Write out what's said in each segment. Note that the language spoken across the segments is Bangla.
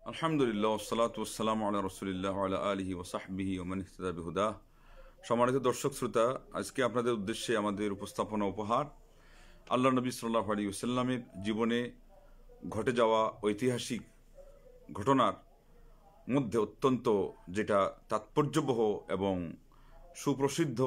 আলহামদুলিল্লাহ ওয়াসসালাতু ওয়াসসালামু আলা রাসূলিল্লাহ ওয়া আলা আলিহি ওয়া সাহবিহি ওয়া মান ইহতাদা বিহুদা। সম্মানিত দর্শক শ্রোতা, আজকে আপনাদের উদ্দেশ্যে আমাদের উপস্থাপনা উপহার আল্লাহ নবী সাল্লাল্লাহু আলাইহি ওয়াসাল্লামের জীবনে ঘটে যাওয়া ঐতিহাসিক ঘটনার মধ্যে অত্যন্ত যেটা তাৎপর্যবহ এবং সুপ্রসিদ্ধ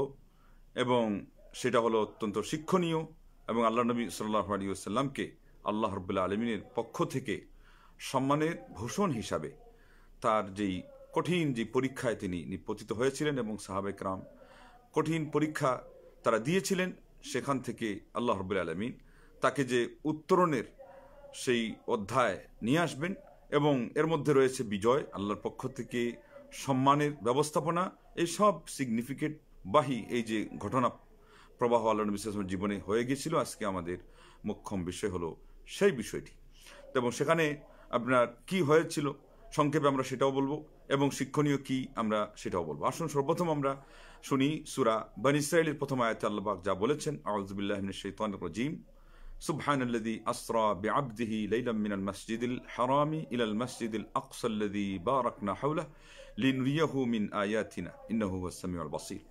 এবং সেটা হলো অত্যন্ত শিক্ষণীয় এবং আল্লাহ নবী সাল্লাল্লাহু আলাইহি ওয়াসাল্লামকে আল্লাহ রাব্বুল আলামিনের পক্ষ থেকে সম্মানের ভূষণ হিসাবে তার যেই কঠিন যে পরীক্ষায় তিনি নিপতিত হয়েছিলেন এবং সাহাবায়ে কেরাম কঠিন পরীক্ষা তারা দিয়েছিলেন, সেখান থেকে আল্লাহ রাব্বুল আলামিন তাকে যে উত্তরণের সেই অধ্যায় নিয়ে আসবেন এবং এর মধ্যে রয়েছে বিজয়, আল্লাহর পক্ষ থেকে সম্মানের ব্যবস্থাপনা, এই সব সিগনিফিকেন্ট বাহী এই যে ঘটনা প্রবাহ আল্লাহ নবী সাল্লাল্লাহু আলাইহি ওয়াসাল্লামের জীবনে হয়ে গিয়েছিল। আজকে আমাদের মুখ্যম বিষয় হলো সেই বিষয়টি এবং সেখানে আপনার কি হয়েছিল সংক্ষেপে আমরা সেটাও বলবো এবং শিক্ষণীয় কি আমরা সেটাও বলবো। আসুন সর্বপ্রথম আমরা শুনি সূরা বনী ইসরাঈলের প্রথম আয়াতে আল্লাহ পাক যা বলেছেন, আউযু বিল্লাহি মিনাশ শাইতানির রাজীম, সুবহানাল্লাযী আসরা বিআবদিহি লাইলাম মিনাল মাসজিদিল হারামি ইলাল মাসজিদিল আকসাল্লাযী বারাকনা হাওলাহু লিনুরিয়াহু মিন আয়াতিনা ইন্নাহু হুয়াস সামিউল বাসীর।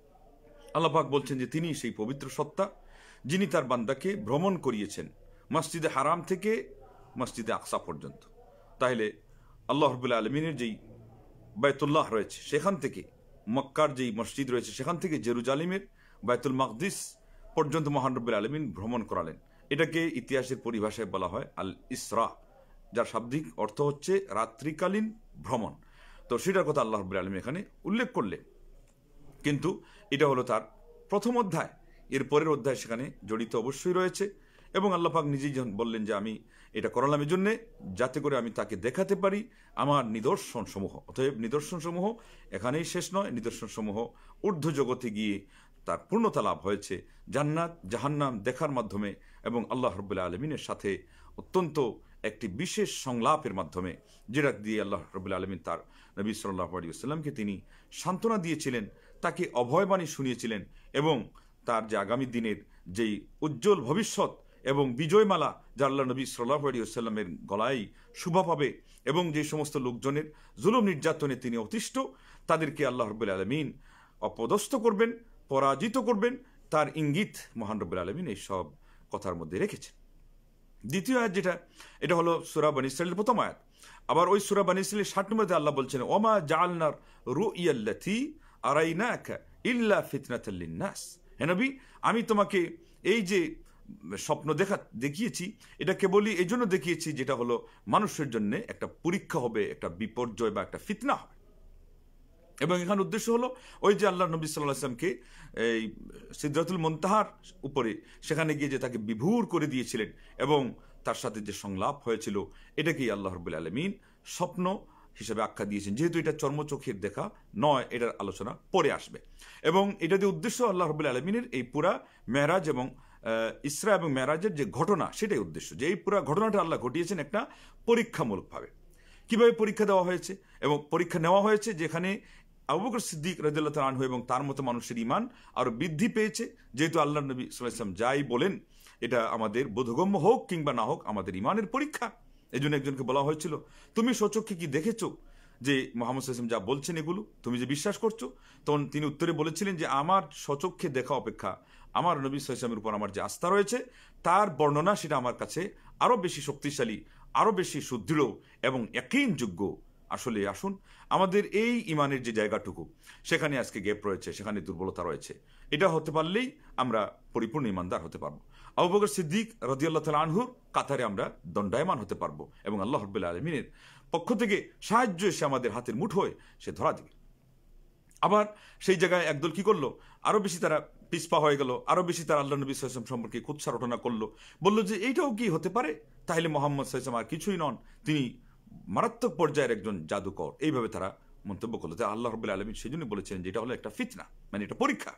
আল্লাহ পাক বলছেন যে তিনি সেই পবিত্র সত্তা যিনি তার বান্দাকে ভ্রমণ করিয়েছেন মসজিদে হারাম থেকে মসজিদে আকসা পর্যন্ত। তাহলে আল্লাহ রাব্বুল আলামিনের যেই বাইতুল্লাহ রয়েছে সেখান থেকে, মক্কার যেই মসজিদ রয়েছে সেখান থেকে জেরুজালেমের বাইতুল মাকদিস পর্যন্ত মহান রাব্বুল আলামিন ভ্রমণ করালেন। এটাকে ইতিহাসের পরিভাষায় বলা হয় আল ইসরা, যার শাব্দিক অর্থ হচ্ছে রাত্রিকালীন ভ্রমণ। তো সেটার কথা আল্লাহ রাব্বুল আলামিন এখানে উল্লেখ করলেন, কিন্তু এটা হলো তার প্রথম অধ্যায়। এর পরের অধ্যায় সেখানে জড়িত অবশ্যই রয়েছে এবং আল্লাহ পাক নিজেই বললেন যে আমি এটা করালাম এই জন্যে যাতে করে আমি তাকে দেখাতে পারি আমার নিদর্শনসমূহ। অতএব নিদর্শনসমূহ এখানেই শেষ নয়, নিদর্শনসমূহ ঊর্ধ্ব জগতে গিয়ে তার পূর্ণতা লাভ হয়েছে জান্নাত জাহান্নাম দেখার মাধ্যমে এবং আল্লাহ রাব্বুল আলামিনের সাথে অত্যন্ত একটি বিশেষ সংলাপের মাধ্যমে, যেটা দিয়ে আল্লাহ রাব্বুল আলামিন তার নবী সাল্লাল্লাহু আলাইহি ওয়াসাল্লামকে তিনি সান্ত্বনা দিয়েছিলেন, তাকে অভয়বাণী শুনিয়েছিলেন এবং তার যে আগামী দিনের যেই উজ্জ্বল ভবিষ্যৎ এবং বিজয়মালা যা আল্লাহ নবী সাল্লাল্লাহু আলাইহি ওয়াসাল্লামের গলায় শোভা পাবে এবং যে সমস্ত লোকজনের জুলুম নির্যাতনে তিনি অতিষ্ঠ তাদেরকে আল্লাহ রাব্বুল আলামিন অপদস্থ করবেন, পরাজিত করবেন, তার ইঙ্গিত মহান রাব্বুল আলামিন এই সব কথার মধ্যে রেখেছেন। দ্বিতীয় আয়াত যেটা, এটা হলো সূরা বনী ইসরাঈলের প্রথম আয়াত। আবার ওই সূরা বনী ইসরাঈলের 60 নম্বরে আল্লাহ বলছেন, ওমা জাআলনার রুইয়াল্লাতী আরাইনাকা ইল্লা ফিতনাতাল লিন্নাস। হে নবী, আমি তোমাকে এই যে স্বপ্ন দেখিয়েছি এটা কেবলই এই জন্য দেখিয়েছি যেটা হলো মানুষের জন্য একটা পরীক্ষা হবে, একটা বিপর্যয় বা একটা ফিতনা হবে। এবং এখানে উদ্দেশ্য হলো ওই যে আল্লাহ নবী সাল্লাল্লাহু আলাইহি ওয়াসাল্লামকে এই সিদরাতুল মুনতাহার উপরে সেখানে গিয়ে যে তাকে বিভোর করে দিয়েছিলেন এবং তার সাথে যে সংলাপ হয়েছিল, এটাকেই আল্লাহ রাব্বুল আলামিন স্বপ্ন হিসেবে আখ্যা দিয়েছেন। যেহেতু এটা চর্মচোখের দেখা নয়, এটার আলোচনা পরে আসবে এবং এটা যে উদ্দেশ্য আল্লাহ রাব্বুল আলামিনের এই পুরা মেরাজ এবং ইসরা এবং মেরাজের যে ঘটনা, সেটাই উদ্দেশ্য যে এই পুরা ঘটনাটা আল্লাহ ঘটিয়েছেন একটা পরীক্ষামূলকভাবে। কিভাবে পরীক্ষা দেওয়া হয়েছে এবং পরীক্ষা নেওয়া হয়েছে, যেখানে আবু বকর সিদ্দিক রাদিয়াল্লাহু তাআলা আনহু এবং তার মতো মানুষের ঈমান আরো বৃদ্ধি পেয়েছে। যেহেতু আল্লাহ নবী সাল্লাল্লাহু আলাইহি ওয়াসাল্লাম যাই বলেন এটা আমাদের বোধগম্য হোক কিংবা না হোক আমাদের ঈমানের পরীক্ষা। এই জন্য একজনকে বলা হয়েছিল, তুমি স্বচক্ষে কি দেখেছো যে মুহাম্মদ সাল্লাল্লাহু আলাইহি ওয়াসাল্লাম যা বলছেন এগুলো তুমি যে বিশ্বাস করছো? তখন তিনি উত্তরে বলেছিলেন যে আমার স্বচক্ষে দেখা অপেক্ষা আমার নবী সাল্লাল্লাহু আলাইহি ওয়াসাল্লামের উপর আমার যে আস্থা রয়েছে তার বর্ণনা সেটা আমার কাছে আরো বেশি শক্তিশালী, আরো বেশি সুদৃঢ় এবং ইয়াকিনযোগ্য। আসলে আসুন আমাদের এই ইমানের যে জায়গাটুকু সেখানে আজকে গ্যাপ রয়েছে, সেখানে দুর্বলতা রয়েছে, এটা হতে পারলেই আমরা পরিপূর্ণ ইমানদার হতে পারবো। আবু বকর সিদ্দিক রাদিয়াল্লাহু তাআলা আনহুর কাতারে আমরা দণ্ডায়মান হতে পারবো এবং আল্লাহ রাব্বুল আলামিনের পক্ষ থেকে সাহায্য এসে আমাদের হাতের মুঠোয় সে ধরা দিবে। আবার সেই জায়গায় একদল কি করলো, আরো বেশি তারা পিছপা হয়ে গেল, আরো বেশি তারা আল্লাহ নবী সাল্লাল্লাহু আলাইহি ওয়াসাল্লাম সম্পর্কে কুৎসা রটনা করলো, বললো যে এইটাও কি হতে পারে, তাহলে মুহাম্মদ সাল্লাল্লাহু আলাইহি ওয়াসাল্লাম আর কিছুই নন, তিনি মারাত্মক পর্যায়ের একজন জাদুকর। এইভাবে তারা মন্তব্য করলো। আল্লাহ রাব্বুল আলামিন সেজন্য বলেছেন যে এটা হলো একটা ফিতনা, মানে এটা পরীক্ষা।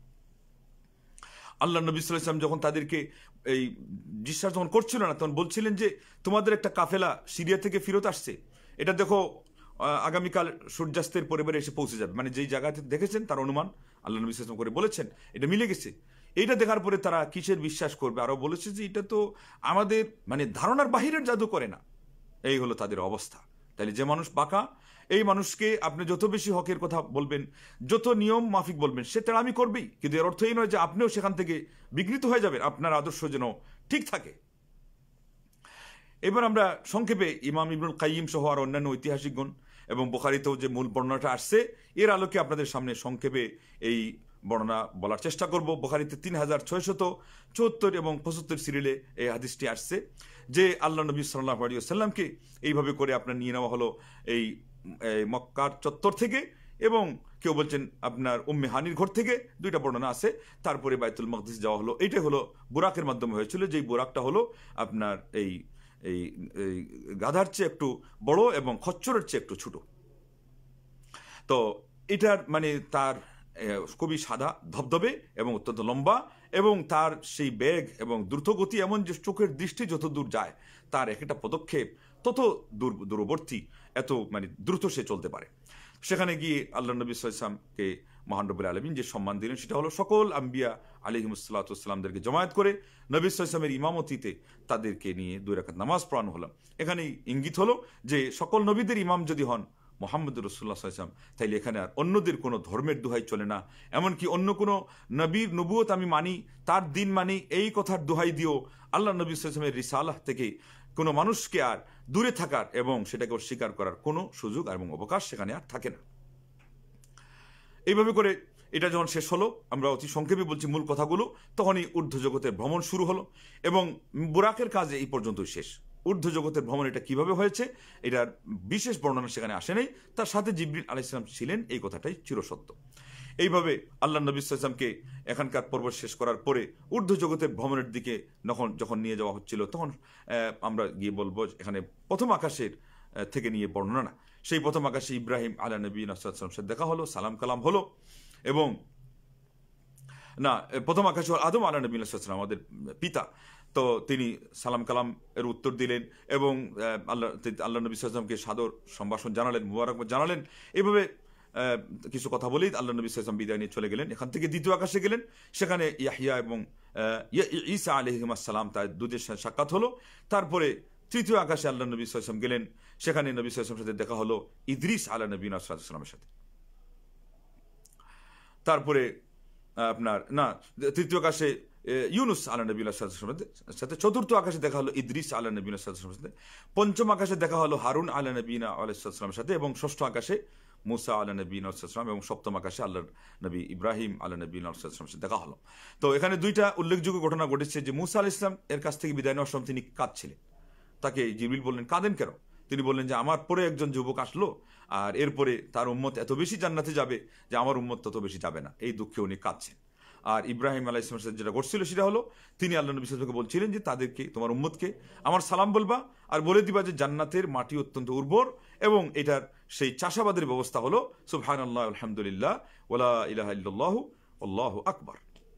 আল্লাহ নবী সাল্লাল্লাহু আলাইহি ওয়াসাল্লাম যখন তাদেরকে এই বিশ্বাস যখন করছিল না, তখন বলছিলেন যে তোমাদের একটা কাফেলা সিরিয়া থেকে ফেরত আসছে, এটা দেখো আগামীকাল সূর্যাস্তের পরিবারে এসে পৌঁছে যাবে। মানে যেই জায়গাতে দেখেছেন তার অনুমান আল্লাহ নবী সাল্লাল্লাহু আলাইহি ওয়াসাল্লাম করে বলেছেন, এটা মিলে গেছে। এইটা দেখার পরে তারা কিসের বিশ্বাস করবে? আরো বলেছে যে এটা তো আমাদের মানে ধারণার বাহিরের জাদু করে না। এই হলো তাদের অবস্থা। তাহলে যে মানুষ বাঁকা, এই মানুষকে আপনি যত বেশি হকের কথা বলবেন, যত নিয়ম মাফিক বলবেন, সে তেড়ামি করবেই, কিন্তু এর অর্থ এই নয় যে আপনিও সেখান থেকে বিঘ্নিত হয়ে যাবেন, আপনার আদর্শ যেন ঠিক থাকে। এবার আমরা সংক্ষেপে ইমাম ইবনুল কাইয়িম সহ আর অন্যান্য ঐতিহাসিকগণ এবং বুখারীতেও যে মূল বর্ণনাটা আসছে এর আলোকে আপনাদের সামনে সংক্ষেপে এই বর্ণনা বলার চেষ্টা করব। বুখারীতে 3674 এবং 75 সিরিয়ালে এই হাদিসটি আসছে যে আল্লাহ নবী সাল্লাল্লাহু আলাইহি ওয়াসাল্লামকে এইভাবে করে আপনার নিয়ে নেওয়া হলো এই মক্কার চত্বর থেকে, এবং কেউ বলছেন আপনার উম্মে হানির ঘর থেকে, দুইটা বর্ণনা আছে। তারপরে বাইতুল মাকদিস যাওয়া হলো। এইটাই হলো বুরাকের মাধ্যমে হয়েছিল, যেই বুরাকটা হলো আপনার এই এই গাধার চেয়ে একটু বড় এবং খচ্চরের চেয়ে একটু ছোট। তো এটার মানে তার খুবই সাদা ধবধবে এবং অত্যন্ত লম্বা, এবং তার সেই বেগ এবং দ্রুতগতি এমন যে চোখের দৃষ্টি যত দূর যায় তার একটা পদক্ষেপ তত দূরবর্তী, এত মানে দ্রুত সে চলতে পারে। সেখানে গিয়ে আল্লাহ নবী সাল্লাল্লাহু আলাইহি ওয়াসাল্লামকে মহান রব্বুল আলামিন যে সম্মান দিলেন সেটা হলো সকল আম্বিয়া আলাইহিমুসসালাতু ওয়াসসালামদেরকে জমায়েত করে নবী সাল্লাল্লাহু আলাইহি ওয়াসাল্লামের ইমামতিতে তাদেরকে নিয়ে 2 রাকাত নামাজ পড়ানো হলো। এখানে ইঙ্গিত হলো যে সকল নবীদের ইমাম যদি হন মুহাম্মদুর রাসূলুল্লাহ সাল্লাল্লাহু আলাইহি ওয়াসাল্লাম, তাইলে এখানে আর অন্যদের কোনো ধর্মের দোহাই চলে না। এমনকি অন্য কোনো নবীর নবুয়ত আমি মানি, তার দিন মানি, এই কথার দোহাই দিও আল্লাহ নবী সাল্লাল্লাহু আলাইহি ওয়াসাল্লামের রিসালাহ থেকে কোনো মানুষকে আর দূরে থাকার এবং সেটাকে অস্বীকার করার কোনো সুযোগ এবং অবকাশ সেখানে আর থাকে না। এইভাবে করে এটা যখন শেষ হলো, আমরা অতি সংক্ষেপে বলছি মূল কথাগুলো, তখনই ঊর্ধ্ব জগতের ভ্রমণ শুরু হলো এবং বুরাকের কাজ এই পর্যন্তই শেষ। ঊর্ধ্ব জগতের ভ্রমণ এটা কিভাবে হয়েছে এটার বিশেষ বর্ণনা সেখানে আসে নাই, তার সাথে জিবরিল আলাইহিস সালাম ছিলেন, এই কথাটাই চিরসত্য। এইভাবে আল্লাহ নবী সাল্লাল্লাহু আলাইহি ওয়াসাল্লামকে এখানকার পর্ব শেষ করার পরে ঊর্ধ্ব জগতের ভ্রমণের দিকে যখন নিয়ে যাওয়া হচ্ছিল, তখন আমরা গিয়ে বলবো এখানে প্রথম আকাশের থেকে নিয়ে বর্ণনা না, সেই প্রথম আকাশে ইব্রাহিম আলা নবীনা সাল্লাল্লাহু আলাইহি ওয়াসাল্লামের সাথে দেখা হলো, সালাম কালাম হলো, এবং না প্রথম আকাশে আদম আলা নবীনা সাল্লাল্লাহু আলাইহি ওয়াসাল্লাম আমাদের পিতা, তো তিনি সালাম কালাম এর উত্তর দিলেন এবং আল্লাহ নবী সাল্লাল্লাহু আলাইহি ওয়াসাল্লামকে সাদর সম্ভাষণ জানালেন, মুবারকবাদ জানালেন। এইভাবে কিছু কথা বলেই আল্লাহ নবী সাল্লাল্লাহু আলাইহি ওয়াসাল্লাম বিদায় নিয়ে চলে গেলেন। এখান থেকে দ্বিতীয় আকাশে গেলেন, সেখানে ইয়াহইয়া এবং ঈসা আলাইহিস সালাম তার দুজনের সাথে সাক্ষাৎ হলো। তারপরে তৃতীয় আকাশে আল্লাহ নবী সাল্লাল্লাহু আলাইহি ওয়াসাল্লাম গেলেন, সেখানে নবী সাল্লাল্লাহু আলাইহি ওয়াসাল্লামের সাথে দেখা হলো ইদ্রিস আলা নবীনা সাল্লাল্লাহু আলাইহি ওয়াসাল্লামের সাথে। তারপরে আপনার না তৃতীয় আকাশে ইউনুস আলা নবী সাল্লাল্লাহু আলাইহি ওয়াসাল্লামের সাথে, চতুর্থ আকাশে দেখা হলো ইদ্রিস আলা নবী সাল্লাল্লাহু আলাইহি ওয়াসাল্লামের সাথে, পঞ্চম আকাশে দেখা হলো হারুন আলা নবীনা আলাইহিস সালামের সাথে, এবং ষষ্ঠ আকাশে মুসা আলা নবীনা আলাইহিস সালাম, এবং সপ্তম আকাশে আল্লাহর নবী ইব্রাহিম আলা নবীনা আলাইহিস সালামের সাথে দেখা হলো। তো এখানে দুইটা উল্লেখযোগ্য ঘটনা ঘটেছে যে মুসা আলাইহিস সালাম এর কাছ থেকে বিদায় নেওয়ার সময় তিনি কাঁদছিলেন। তাকে জিবরিল বললেন, কাঁদেন কেন? তিনি বললেন যে আমার পরে একজন যুবক আসলো, আর এরপরে তার উম্মত এত বেশি জান্নাতে যাবে যে আমার উম্মত তত বেশি যাবে না, এই দুঃখে উনি কাঁদছেন। আর ইব্রাহিম আলাইহিস সালামের সাথে যেটা ঘটছিল সেটা হলো তিনি আল্লাহ নবী সাল্লাল্লাহু আলাইহি ওয়াসাল্লামকে বলছিলেন যে তাদেরকে, তোমার উম্মতকে আমার সালাম বলবা আর বলে দিবা যে জান্নাতের মাটি অত্যন্ত উর্বর, এবং এটার সেই চাষাবাদের ব্যবস্থা হলো সুবহানাল্লাহ আলহামদুলিল্লাহ ওয়ালা ইলাহা ইল্লাল্লাহু আল্লাহু আকবার।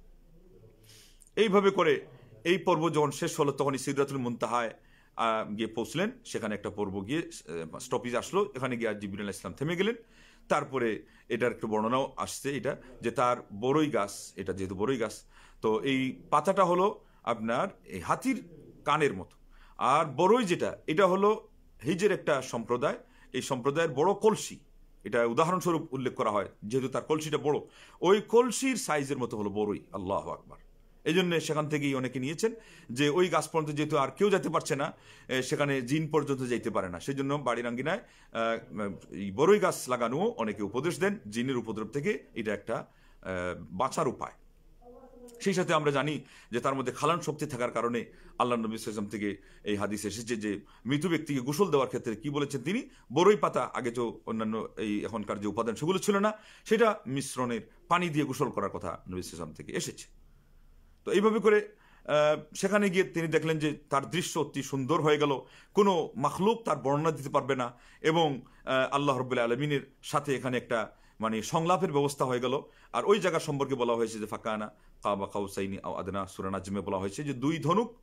এইভাবে করে এই পর্ব যখন শেষ হলো তখনই সিদরাতুল মুনতাহায় গিয়ে পৌঁছলেন। সেখানে একটা পর্ব গিয়ে স্টপেজ আসলো, এখানে গিয়ে আর জিবরিল আলাইহিস সালাম থেমে গেলেন। তারপরে এটার একটু বর্ণনাও আসছে, এটা যে তার বড়ই গাছ, এটা যেহেতু বড়ই গাছ, তো এই পাতাটা হলো আপনার এই হাতির কানের মতো, আর বড়ই যেটা এটা হলো হিজের একটা সম্প্রদায়, এই সম্প্রদায়ের বড় কলসি, এটা উদাহরণস্বরূপ উল্লেখ করা হয় যেহেতু তার কলসিটা বড়, ওই কলসির সাইজের মতো হলো বড়ই। আল্লাহু আকবার। এই জন্য সেখান থেকেই অনেকে নিয়েছেন যে ওই গাছ পর্যন্ত যেহেতু আর কেউ যেতে পারছে না, সেখানে জিন পর্যন্ত যেতে পারে না, সেই জন্য বাড়ির আঙ্গিনায় বড়ই গাছ লাগানো অনেকে উপদেশ দেন জিনের উপদ্রব থেকে, এটা একটা বাঁচার উপায়। সেই সাথে আমরা জানি যে তার মধ্যে খালান শক্তি থাকার কারণে আল্লাহ নবী সাল্লাল্লাহু আলাইহি ওয়াসাল্লাম থেকে এই হাদিস এসেছে যে মৃত ব্যক্তিকে গোসল দেওয়ার ক্ষেত্রে কি বলেছেন তিনি, বড়ই পাতা, আগে তো অন্যান্য এই এখনকার যে উপাদান সেগুলো ছিল না, সেটা মিশ্রণের পানি দিয়ে গোসল করার কথা নবী সাল্লাল্লাহু আলাইহি ওয়াসাল্লাম থেকে এসেছে। তো এইভাবে করে সেখানে গিয়ে তিনি দেখলেন যে তার দৃশ্য অতি সুন্দর হয়ে গেল, কোনো মাখলুক তার বর্ণনা দিতে পারবে না, এবং আল্লাহ রাব্বুল আলামিনের সাথে এখানে একটা মানে সংলাপের ব্যবস্থা হয়ে গেল। আর ওই জায়গা সম্পর্কে বলা হয়েছে যে ফাকানা কাবা কাউসাইনি আও আদনা, সূরা নাজমে বলা হয়েছে যে দুই ধনুক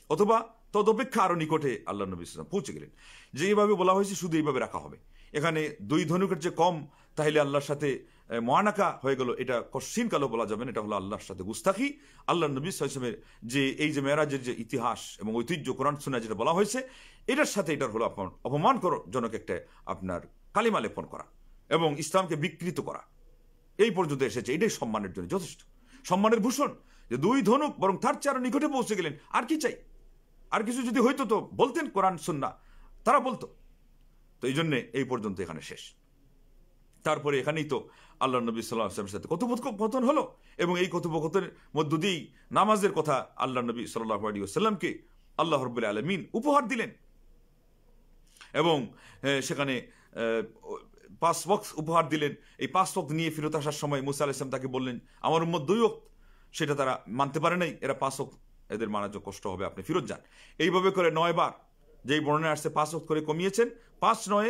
অথবা তদপেক্ষা আরো নিকটে আল্লাহ নবী সাল্লাল্লাহু আলাইহি ওয়াসাল্লাম পৌঁছে গেলেন। যে এইভাবে বলা হয়েছে শুধু এইভাবে রাখা হবে, এখানে 2 ধনুকের যে কম তাহলে আল্লাহর সাথে মুআনাকা হয়ে গেল, এটা কশিন কালো বলা যাবে না, এটা হলো আল্লাহর সাথে গুস্তাখি। আল্লাহ নবী সাল্লাল্লাহু আলাইহি ওয়াসাল্লামের যে এই যে মেরাজের যে ইতিহাস এবং ঐতিহ্য কোরআন সুন্নাহ যেটা বলা হয়েছে, এটার সাথে এটার হলো আপনার অপমানজনক একটা আপনার কালিমা লেপন করা এবং ইসলামকে বিকৃত করা, এই পর্যন্ত এসেছে। এটাই সম্মানের জন্য যথেষ্ট, সম্মানের ভূষণ যে 2 ধনুক, বরং তার চেয়ে আরো নিকটে পৌঁছে গেলেন। আর কি চাই? আর কিছু যদি হইতো তো বলতেন, কোরআন সুন্নাহ তারা বলতো। তো এই জন্যে এই পর্যন্ত এখানে শেষ। তারপরে এখানেই তো আল্লাহ নবী সাল্লাল্লাহু আলাইহি ওয়াসাল্লামের সাথে কথোপকথন হলো, এবং এই কথোপকথনের মধ্য দিয়েই নামাজের কথা আল্লাহ নবী সাল্লাল্লাহু আলাইহি ওয়াসাল্লামকে আল্লাহ রাব্বুল আলামিন উপহার দিলেন। এবং সেখানে 5 ওয়াক্ত উপহার দিলেন। এই 5 ওয়াক্ত নিয়ে ফেরত আসার সময় মুসা আলাইহিস সালাম তাকে বললেন, আমার উম্মত 2 ওয়াক্ত, সেটা তারা মানতে পারে নাই, এরা 5 ওয়াক্ত, এদের মানা যে কষ্ট হবে, আপনি ফেরত যান। এইভাবে করে 9 বার, যেই বর্ণনায় আসছে 5 ওয়াক্ত করে কমিয়েছেন, 5 9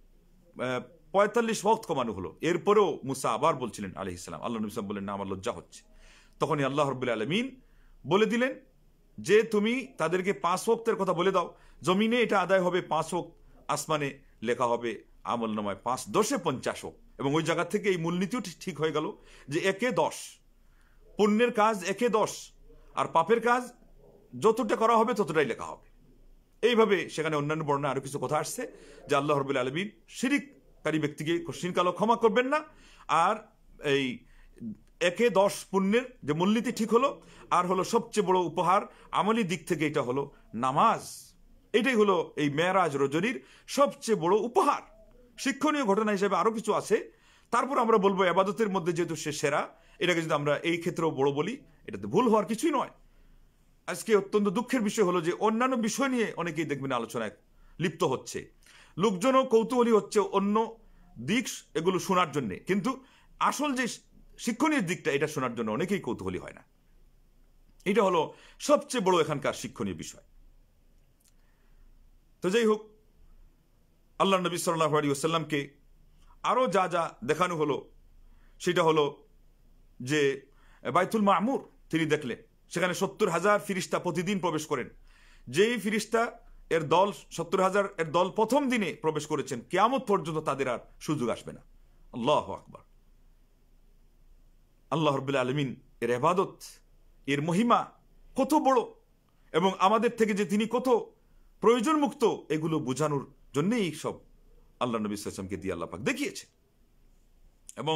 45 ওয়াক্ত কমানো হলো। এরপরেও মুসা আবার বলছিলেন আলাইহিস সালাম, আল্লাহ নবী সাল্লাল্লাহু আলাইহি ওয়াসাল্লাম বললেন, না আমার লজ্জা হচ্ছে। তখনই আল্লাহ রাব্বুল আলামিন বলে দিলেন যে তুমি তাদেরকে 5 ওয়াক্তের কথা বলে দাও, জমিনে এটা আদায় হবে 5 ওয়াক্ত, আসমানে লেখা হবে আমল নামায় 5 10 50 ওয়াক্ত। এবং ওই জায়গা থেকে এই মূলনীতিও ঠিক হয়ে গেল যে 1 10, পুণ্যের কাজ 1 10, আর পাপের কাজ যতটা করা হবে ততটাই লেখা হবে। এইভাবে সেখানে অন্যান্য বর্ণনা আরো কিছু কথা আসছে যে আল্লাহ রাব্বুল আলামিন শিরিককারী ব্যক্তিকে কশিনকালো ক্ষমা করবেন না। আর এই 1 10 পুণ্যের যে মূলনীতি ঠিক হলো। আর হলো সবচেয়ে বড় উপহার আমলি দিক থেকে, এটা হলো নামাজ। এটাই হলো এই মেরাজ রজনীর সবচেয়ে বড় উপহার। শিক্ষণীয় ঘটনা হিসেবে আরো কিছু আছে, তারপর আমরা বলবো ইবাদতের মধ্যে যেহেতু সে সেরা, এটাকে যদি আমরা এই ক্ষেত্রেও বড় বলি, এটাতে ভুল হওয়ার কিছুই নয়। আজকে অত্যন্ত দুঃখের বিষয় হলো যে অন্যান্য বিষয় নিয়ে অনেকেই দেখবেন আলোচনায় লিপ্ত হচ্ছে, লোকজনও কৌতূহলী হচ্ছে অন্য দিক এগুলো শোনার জন্য, কিন্তু আসল যে শিক্ষণীয় দিকটা এটা শোনার জন্য অনেকেই কৌতূহলী হয় না। এটা হলো সবচেয়ে বড় এখানকার শিক্ষণীয় বিষয়। তো যাই হোক, আল্লাহ নবী সাল্লাল্লাহু আলাইহি ওয়াসাল্লামকে আরো যা যা দেখানো হলো, সেটা হলো যে বাইতুল মামুর তিনি দেখলেন, সেখানে 70,000 ফিরিস্তা প্রতিদিন প্রবেশ করেন। যেই ফিরিস্তা এর দল 70,000 এর দল প্রথম দিনে প্রবেশ করেছেন, কিয়ামত পর্যন্ত তাদের আর সুযোগ আসবে না। আল্লাহু আকবার। আল্লাহ রাব্বুল আলামিন এর ইবাদত, এর মহিমা কত বড়, এবং আমাদের থেকে যে তিনি কত প্রয়োজন মুক্ত, এগুলো বোঝানোর জন্যই সব আল্লাহ নবী সাল্লাল্লাহু আলাইহি ওয়াসাল্লামকে দিয়ে আল্লাহ পাক দেখিয়েছে। এবং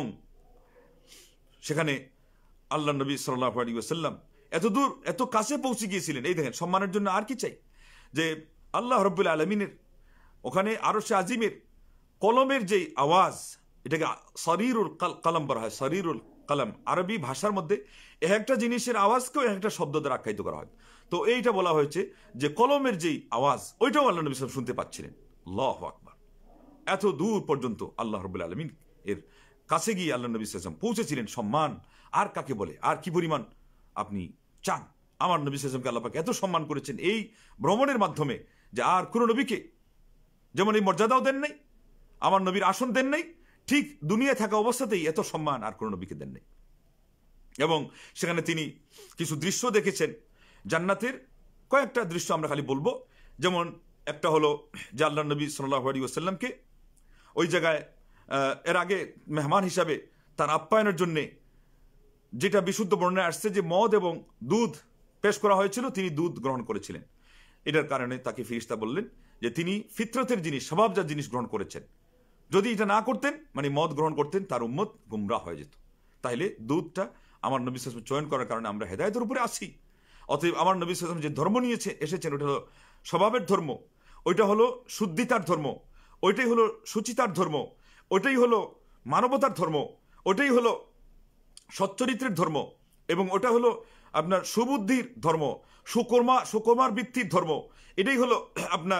সেখানে আল্লাহ নবী সাল্লাল্লাহু আলাইহি ওয়াসাল্লাম এত দূর এত কাছে পৌঁছে গিয়েছিলেন। এই দেখেন, সম্মানের জন্য আর কি চাই, যে আল্লাহ রাব্বুল আলামিনের ওখানে আরশে আজিমের কলমের যে আওয়াজ, এটাকে সরিরুল কলম বলা হয়। সরিরুল কলম আরবি ভাষার মধ্যে একটা জিনিসের আওয়াজকেও একটা শব্দ দ্বারা আখ্যায়িত করা হয়। তো এইটা বলা হয়েছে যে কলমের যেই আওয়াজ, ওইটাও আল্লাহ নবী সাল্লাল্লাহু আলাইহি ওয়াসাল্লাম শুনতে পাচ্ছিলেন। আল্লাহু আকবার। এত দূর পর্যন্ত আল্লাহ রাব্বুল আলামিন এর কাছে গিয়ে আল্লাহ নবী সাল্লাল্লাহু আলাইহি ওয়াসাল্লাম পৌঁছেছিলেন। সম্মান আর কাকে বলে, আর কি পরিমাণ আপনি চান? আমার নবী সাল্লাল্লাহু আলাইহি ওয়াসাল্লামকে আল্লাহ পাক এত সম্মান করেছেন এই ভ্রমণের মাধ্যমে, যে আর কোন নবীকে যেমন এই মর্যাদাও দেন নাই, আমার নবীর আসন দেন নাই, ঠিক দুনিয়ায় থাকা অবস্থাতেই এত সম্মান আর কোন নবীকে দেন নাই। এবং সেখানে তিনি কিছু দৃশ্য দেখেছেন জান্নাতের, কয়েকটা দৃশ্য আমরা খালি বলবো। যেমন একটা হলো যে আল্লাহ নবী সাল্লাল্লাহু আলাইহি ওয়াসাল্লামকে ওই জায়গায় এর আগে মেহমান হিসাবে তার আপ্যায়নের জন্যে যেটা বিশুদ্ধ বর্ণনায় আসছে যে মদ এবং দুধ পেশ করা হয়েছিল, তিনি দুধ গ্রহণ করেছিলেন। এটার কারণে তাকে ফেরেশতা বললেন যে তিনি ফিতরতের জিনিস, স্বভাবজাত জিনিস গ্রহণ করেছেন। যদি এটা না করতেন, মানে মদ গ্রহণ করতেন, তার উম্মত গুমরাহ হয়ে যেত। তাইলে দুধটা আমার নবী সাল্লাল্লাহু আলাইহি ওয়াসাল্লাম চয়ন করার কারণে আমরা হেদায়েতের উপরে আছি। অতএব আমার নবী সাল্লাল্লাহু আলাইহি ওয়াসাল্লাম যে ধর্ম নিয়ে এসেছেন, ওটা হলো স্বভাবের ধর্ম, ওইটা হলো শুদ্ধিতার ধর্ম, ওইটাই হলো সুচিতার ধর্ম, ওইটাই হলো মানবতার ধর্ম, ওইটাই হলো সচ্চরিত্রের ধর্ম, এবং ওটা হলো আপনার সুবুদ্ধির ধর্ম, সুকর্মার বৃত্তির ধর্ম। এটাই হলো আপনার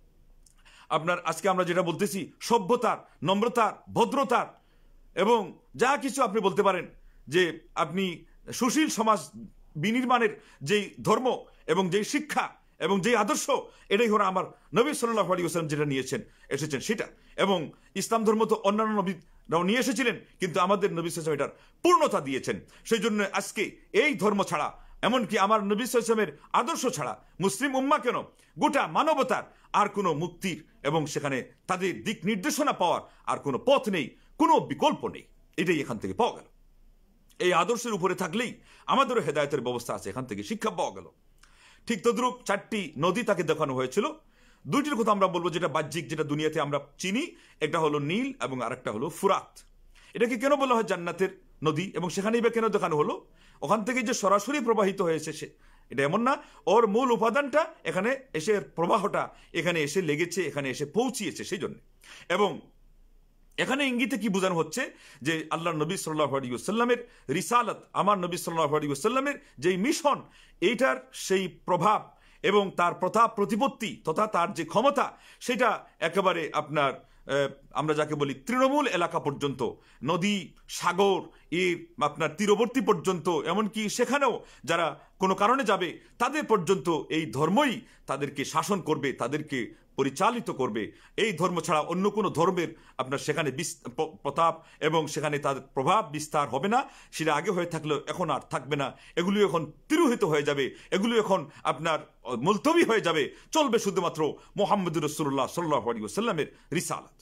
আপনার আজকে আমরা যেটা বলতেছি সভ্যতার, নম্রতার, ভদ্রতার, এবং যা কিছু আপনি বলতে পারেন যে আপনি সুশীল সমাজ বিনির্মাণের যেই ধর্ম এবং যেই শিক্ষা এবং যেই আদর্শ, এটাই হলো আমার নবী সাল্লাল্লাহু আলাইহি ওয়াসাল্লাম যেটা এসেছেন সেটা। এবং ইসলাম ধর্ম তো অন্যান্য নবীরাও নিয়ে এসেছিলেন, কিন্তু আমাদের নবী সাল্লাল্লাহু আলাইহি ওয়াসাল্লাম এটার পূর্ণতা দিয়েছেন। সেই জন্য আজকে এই ধর্ম ছাড়া এমনকি আমার নবী সাল্লাল্লাহু আলাইহি ওয়াসাল্লামের আদর্শ ছাড়া মুসলিম উম্মাহ কেন, গোটা মানবতার আর কোনো মুক্তির এবং সেখানে তাদের দিক নির্দেশনা পাওয়ার আর কোনো পথ নেই, কোনো বিকল্প নেই। এটাই এখান থেকে পাওয়া গেল। এই আদর্শের উপরে থাকলেই আমাদেরও হেদায়েতের ব্যবস্থা আছে, এখান থেকে শিক্ষা পাওয়া গেল। ঠিক তদ্রূপ 4টি নদী তাকে দেখানো হয়েছিল। 2টির কথা আমরা বলবো যেটা বাহ্যিক, যেটা দুনিয়াতে আমরা চিনি, একটা হলো নীল এবং আরেকটা হলো ফুরাত। এটাকে কেন বলা হয় জান্নাতের নদী এবং সেখানেই বা কেন দেখানো হলো? ওখান থেকে যে সরাসরি প্রবাহিত হয়েছে সে, এটা এমন না, ওর মূল উপাদানটা এখানে এসে, প্রবাহটা এখানে এসে লেগেছে, এখানে এসে পৌঁছিয়েছে সেই জন্য। এবং এখানে ইঙ্গিতে কি বোঝানো হচ্ছে যে আল্লাহ নবী সাল্লাল্লাহু আলাইহি ওয়াসাল্লামের রিসালাত, আমার নবী সাল্লাল্লাহু আলাইহি ওয়াসাল্লামের যেই মিশন, এইটার সেই প্রভাব এবং তার প্রতাপ প্রতিপত্তি তথা তার যে ক্ষমতা, সেটা একেবারে আপনার আমরা যাকে বলি তৃণমূল এলাকা পর্যন্ত, নদী সাগর এর আপনার তীরবর্তী পর্যন্ত, এমনকি সেখানেও যারা কোনো কারণে যাবে তাদের পর্যন্ত এই ধর্মই তাদেরকে শাসন করবে, তাদেরকে পরিচালিত করবে। এই ধর্ম ছাড়া অন্য কোনো ধর্মের আপনার সেখানে প্রতাপ এবং সেখানে তাদের প্রভাব বিস্তার হবে না। সেটা আগে হয়ে থাকলেও এখন আর থাকবে না, এগুলি এখন তিরোহিত হয়ে যাবে, এগুলি এখন আপনার মুলতবি হয়ে যাবে। চলবে শুধুমাত্র মুহাম্মদুর রাসূলুল্লাহ সাল্লাল্লাহু আলাইহি ওয়াসাল্লামের রিসালাত।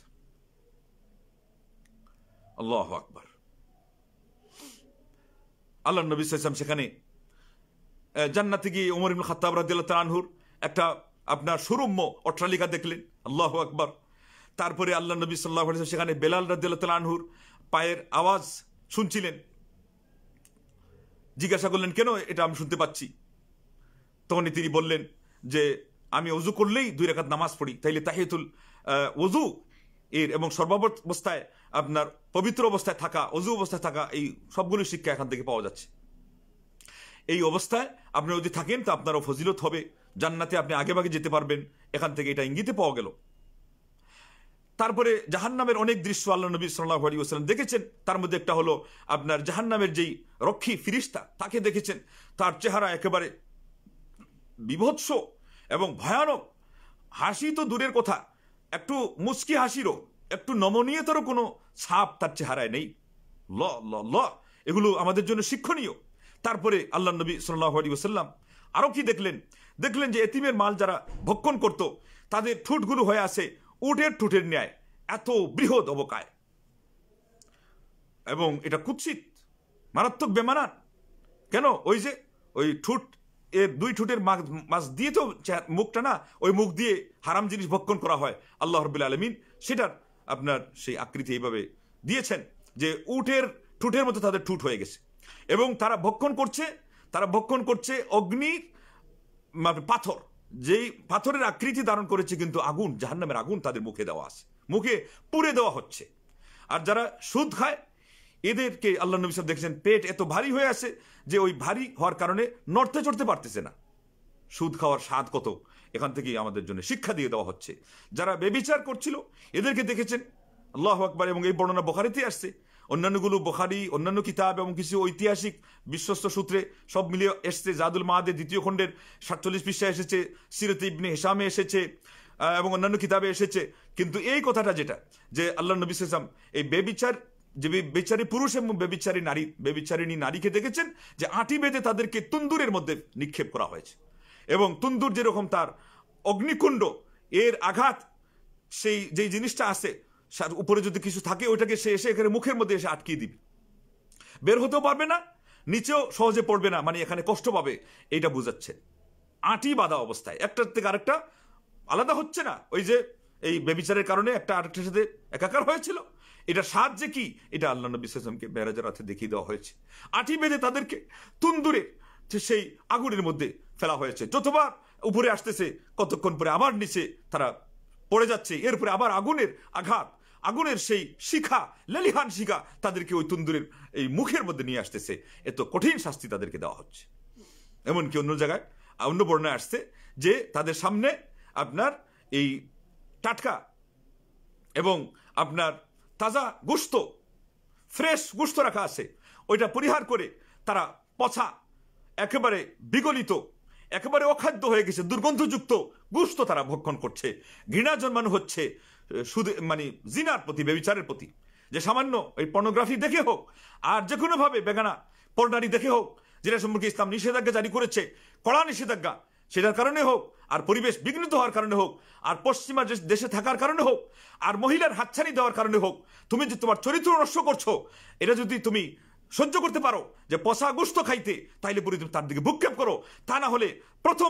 আল্লাহু আকবার। আল্লাহ নবী সাল্লাল্লাহু আলাইহি ওয়াসাল্লাম সেখানে জান্নাতে গিয়ে ওমর ইবনে খাত্তাব রাদিয়াল্লাহু তাআলা আনহুর একটা আপনার সুরম্য অট্টালিকা দেখলেন। আল্লাহু আকবার। তারপরে আল্লাহ নবী সাল্লাল্লাহু আলাইহি ওয়াসাল্লাম সেখানে বেলাল রাদিয়াল্লাহু তাআলা আনহুর পায়ের আওয়াজ শুনছিলেন। জিজ্ঞাসা করলেন, কেন এটা আমি শুনতে পাচ্ছি? তখনই তিনি বললেন যে আমি ওযু করলেই 2 রাকাত নামাজ পড়ি, তাইলে তাহিয়াতুল ওযু এর এবং সর্বাবস্থায় আপনার পবিত্র অবস্থায় থাকা, ওযু অবস্থায় থাকা, এই সবগুলো শিক্ষা এখান থেকে পাওয়া যাচ্ছে। এই অবস্থায় আপনি যদি থাকেন তো আপনারও ফজিলত হবে, জান্নাতে আপনি আগে ভাগে যেতে পারবেন, এখান থেকে এটা ইঙ্গিতে পাওয়া গেল। তারপরে জাহান্নামের অনেক দৃশ্য আল্লাহ নবী সাল্লাল্লাহু আলাইহি ওয়াসাল্লাম দেখেছেন। তার মধ্যে একটা হলো আপনার জাহান্নামের যেই রক্ষী ফিরিস্তা তাকে দেখেছেন। তার চেহারা একেবারে বিভৎস এবং ভয়ানক। হাসি তো দূরের কথা, একটু মুচকি হাসিরও, একটু নমনীয়তারও কোনো ছাপ তার চেহারায় নেই। ল ল ল এগুলো আমাদের জন্য শিক্ষণীয়। তারপরে আল্লাহ নবী সাল্লাল্লাহু আলাইহি ওয়াসাল্লাম আরো কি দেখলেন? দেখলেন যে এতিমের মাল যারা ভক্ষণ করত তাদের ঠোঁটগুলো হয়ে আছে উটের ঠোঁটের ন্যায়, এত বৃহৎ অবকায়, এবং এটা কুৎসিত, মারাত্মক বেমানান। কেন? ওই যে ওই ঠোঁট, এর 2 ঠোঁটের মাছ দিয়ে তো মুখটা না, ওই মুখ দিয়ে হারাম জিনিস ভক্ষণ করা হয়। আল্লাহ রাব্বুল আলামিন সেটার আপনার সেই আকৃতি এইভাবে দিয়েছেন যে উটের ঠোঁটের মতো তাদের ঠোঁট হয়ে গেছে, এবং তারা ভক্ষণ করছে অগ্নির পাথর, যেই পাথরের আকৃতি ধারণ করেছে, কিন্তু আগুন, জাহান্নামের আগুন তাদের মুখে দেওয়া আছে, মুখে পুড়ে দেওয়া হচ্ছে। আর যারা সুদ খায় এদেরকে আল্লাহ নবী সাল্লাল্লাহু আলাইহি ওয়াসাল্লাম দেখেছেন পেট এত ভারী হয়ে আছে যে ওই ভারী হওয়ার কারণে নড়তে চড়তে পারতেছে না। সুদ খাওয়ার স্বাদ কত, এখান থেকেই আমাদের জন্য শিক্ষা দিয়ে দেওয়া হচ্ছে। যারা বেবিচার করছিল এদেরকে দেখেছেন। আল্লাহু আকবার। এবং এই বর্ণনা বুখারীতে আসছে, অন্যান্যগুলো বুখারী, অন্যান্য কিতাব এবং কিছু ঐতিহাসিক বিশ্বস্ত সূত্রে সব মিলিয়ে এসছে। জাদুল মাআদের 2য় খণ্ডের 47 পৃষ্ঠায় এসেছে, সিরাতে ইবনে হিশামে এসেছে এবং অন্যান্য কিতাবে এসেছে। কিন্তু এই কথাটা যেটা, যে আল্লাহ নবী সাল্লাল্লাহু আলাইহি ওয়াসাল্লাম এই বেবিচার, যে বেবিচারী পুরুষ এবং বেবিচারিণী নারীকে দেখেছেন যে আঁটি বেঁধে তাদেরকে তুন্দুরের মধ্যে নিক্ষেপ করা হয়েছে, এবং তুন্দুর যেরকম তার অগ্নিকুণ্ড, এর আঘাত, সেই যেই জিনিসটা আছে উপরে যদি কিছু থাকে ওইটাকে সে এসে এখানে মুখের মধ্যে এসে আটকিয়ে দিবে, বের হতেও পারবে না, নিচেও সহজে পড়বে না, মানে এখানে কষ্ট পাবে, এইটা বুঝাচ্ছে। আঁটি বাঁধা অবস্থায়, একটার থেকে আরেকটা আলাদা হচ্ছে না। ওই যে এই বেবিচারের কারণে একটা আরেকটার সাথে একাকার হয়েছিল, এটা স্বাদ যে কি, এটা আল্লাহ নবী সাল্লাল্লাহু আলাইহি ওয়াসাল্লামকে মেরাজের রাতে দেখিয়ে দেওয়া হয়েছে। আঁটি বেঁধে তাদেরকে তুন্দুরে সেই আগুনের মধ্যে ফেলা হয়েছে। যতবার উপরে আসতেছে কতক্ষণ পরে আবার নিচে তারা পড়ে যাচ্ছে, এরপরে আবার আগুনের আঘাত, আগুনের সেই শিখা, লেলিহান শিখা তাদেরকে ওই তুন্দুরের এই মুখের মধ্যে নিয়ে আসতেছে। এত কঠিন শাস্তি তাদেরকে দেওয়া হচ্ছে। এমনকি অন্য জায়গায় অন্য বর্ণনায় আসছে যে তাদের সামনে আপনার এই টাটকা এবং আপনার তাজা গোশত, ফ্রেশ গোশত রাখা আছে, ওইটা পরিহার করে তারা পচা, একেবারে বিগলিত, একেবারে অখাদ্য হয়ে গেছে দুর্গন্ধযুক্ত গোশত তারা ভক্ষণ করছে। ঘৃণা জন্মানো হচ্ছে শুধু মানে জিনার প্রতি, ব্যভিচারের প্রতি, যে সামান্য এই পর্নোগ্রাফি দেখে হোক আর যে কোনোভাবে বেগানা পর্নারি দেখে হোক যেটা সম্পর্কে ইসলাম নিষেধাজ্ঞা জারি করেছে, কড়া নিষেধাজ্ঞা, সেটার কারণে হোক, আর পরিবেশ বিঘ্নিত হওয়ার কারণে হোক, আর পশ্চিমা দেশে থাকার কারণে হোক, আর মহিলার হাতছানি দেওয়ার কারণে হোক, তুমি যে তোমার চরিত্র নষ্ট করছো, এটা যদি তুমি সহ্য করতে পারো যে পচা গোস্ত খাইতে, তাইলে পরে তুমি তার দিকে ভ্রুক্ষেপ করো। তা না হলে প্রথম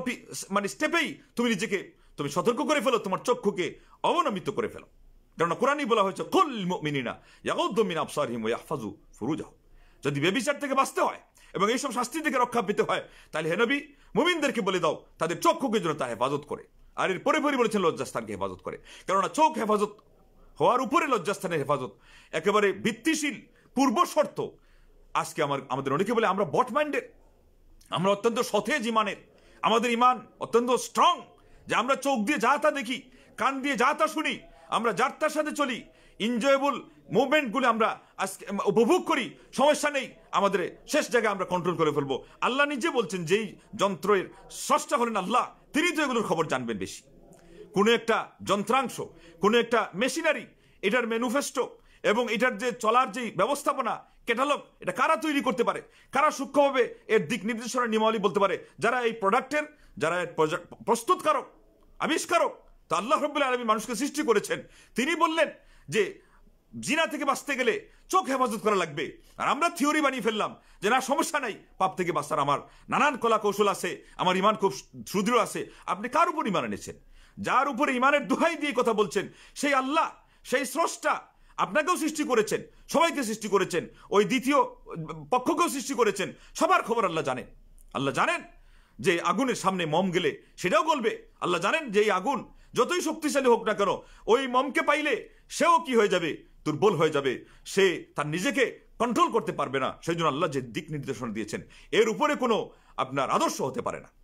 স্টেপেই তুমি নিজেকে তুমি সতর্ক করে ফেলো, তোমার চক্ষুকে অবনমিত করে ফেলো। কারণ কোরআনই বলা হয়েছে, কুল মুমিনিনা ইয়াগুদ্দু মিন আবসারিহিম ওয়া ইয়াহফাজু ফুরুজাহুম। যদি ব্যভিচার থেকে বাঁচতে হয় এবং এইসব শাস্তি থেকে রক্ষা পেতে হয়, তাহলে হে নবী, মুমিনদেরকে বলে দাও তাদের চক্ষুকে যেন তা হেফাজত করে। আর এর পরে বলেছেন লজ্জাস্থানকে হেফাজত করে। কেননা চোখ হেফাজত হওয়ার উপরে লজ্জাস্থানের হেফাজত একেবারে ভিত্তিশীল পূর্ব শর্ত। আজকে আমাদের অনেকে বলে আমরা বট মাইন্ডের, আমরা অত্যন্ত সতেজ ইমানের, আমাদের ইমান অত্যন্ত স্ট্রং, যে আমরা চোখ দিয়ে যা তা দেখি, কান দিয়ে যা তা শুনি, আমরা যার তার সাথে চলি, এনজয়েবল মুভমেন্টগুলো আমরা আজকে উপভোগ করি, সমস্যা নেই, আমাদের শেষ জায়গায় আমরা কন্ট্রোল করে ফেলবো। আল্লাহ নিজে বলছেন, যেই যন্ত্রের স্রষ্টা হলেন আল্লাহ, তিনি তো এগুলোর খবর জানবেন বেশি। কোনো একটা যন্ত্রাংশ, কোনো একটা মেশিনারি, এটার ম্যানুফেস্টো এবং এটার যে চলার যে ব্যবস্থাপনা, ক্যাটালগ, এটা কারা তৈরি করতে পারে, কারা সূক্ষ্মভাবে এর দিক নির্দেশনা নিয়মাবলী বলতে পারে, যারা এই প্রোডাক্টের, যারা প্রস্তুতকারক, আবিষ্কারক। তো আল্লাহ রাব্বুল আলামিন মানুষকে সৃষ্টি করেছেন, তিনি বললেন যে জিনা থেকে বাঁচতে গেলে চোখ হেফাজত করা লাগবে। আর আমরা থিওরি বানিয়ে ফেললাম যে না, সমস্যা নাই, পাপ থেকে বাঁচার আমার নানান কলা কৌশল আছে, আমার ইমান খুব সুদৃঢ় আছে। আপনি কার উপর ইমান এনেছেন? যার উপরে ইমানের দোহাই দিয়ে কথা বলছেন, সেই আল্লাহ, সেই স্রষ্টা আপনাকেও সৃষ্টি করেছেন, সবাইকে সৃষ্টি করেছেন, ওই দ্বিতীয় পক্ষকেও সৃষ্টি করেছেন। সবার খবর আল্লাহ জানেন। আল্লাহ জানেন যে আগুনের সামনে মম গেলে সেটাও গলবে। আল্লাহ জানেন যে এই আগুন যতই শক্তিশালী হোক না কেন, ওই মমকে পাইলে সেও কি হয়ে যাবে, দুর্বল হয়ে যাবে, সে তার নিজেকে কন্ট্রোল করতে পারবে না। সেই জন্য আল্লাহ যে দিক নির্দেশনা দিয়েছেন, এর উপরে কোনো আপনার আদর্শ হতে পারে না।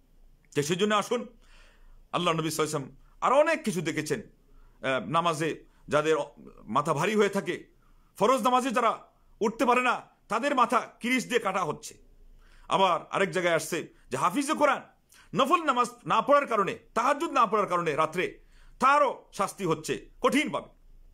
সেই জন্য আসুন, আল্লাহ নবী সাল্লাল্লাহু আলাইহি ওয়াসাল্লাম আরো অনেক কিছু দেখেছেন। নামাজে যাদের মাথা ভারী হয়ে থাকে, ফরজ নামাজে যারা উঠতে পারে না, তাদের মাথা কিরিশ দিয়ে কাটা হচ্ছে। আবার আরেক জায়গায় আসছে যে হাফিজে কোরআন নফল নামাজ না পড়ার কারণে, তাহাজ্জুদ না পড়ার কারণে রাত্রে, তারও শাস্তি হচ্ছে কঠিনভাবে,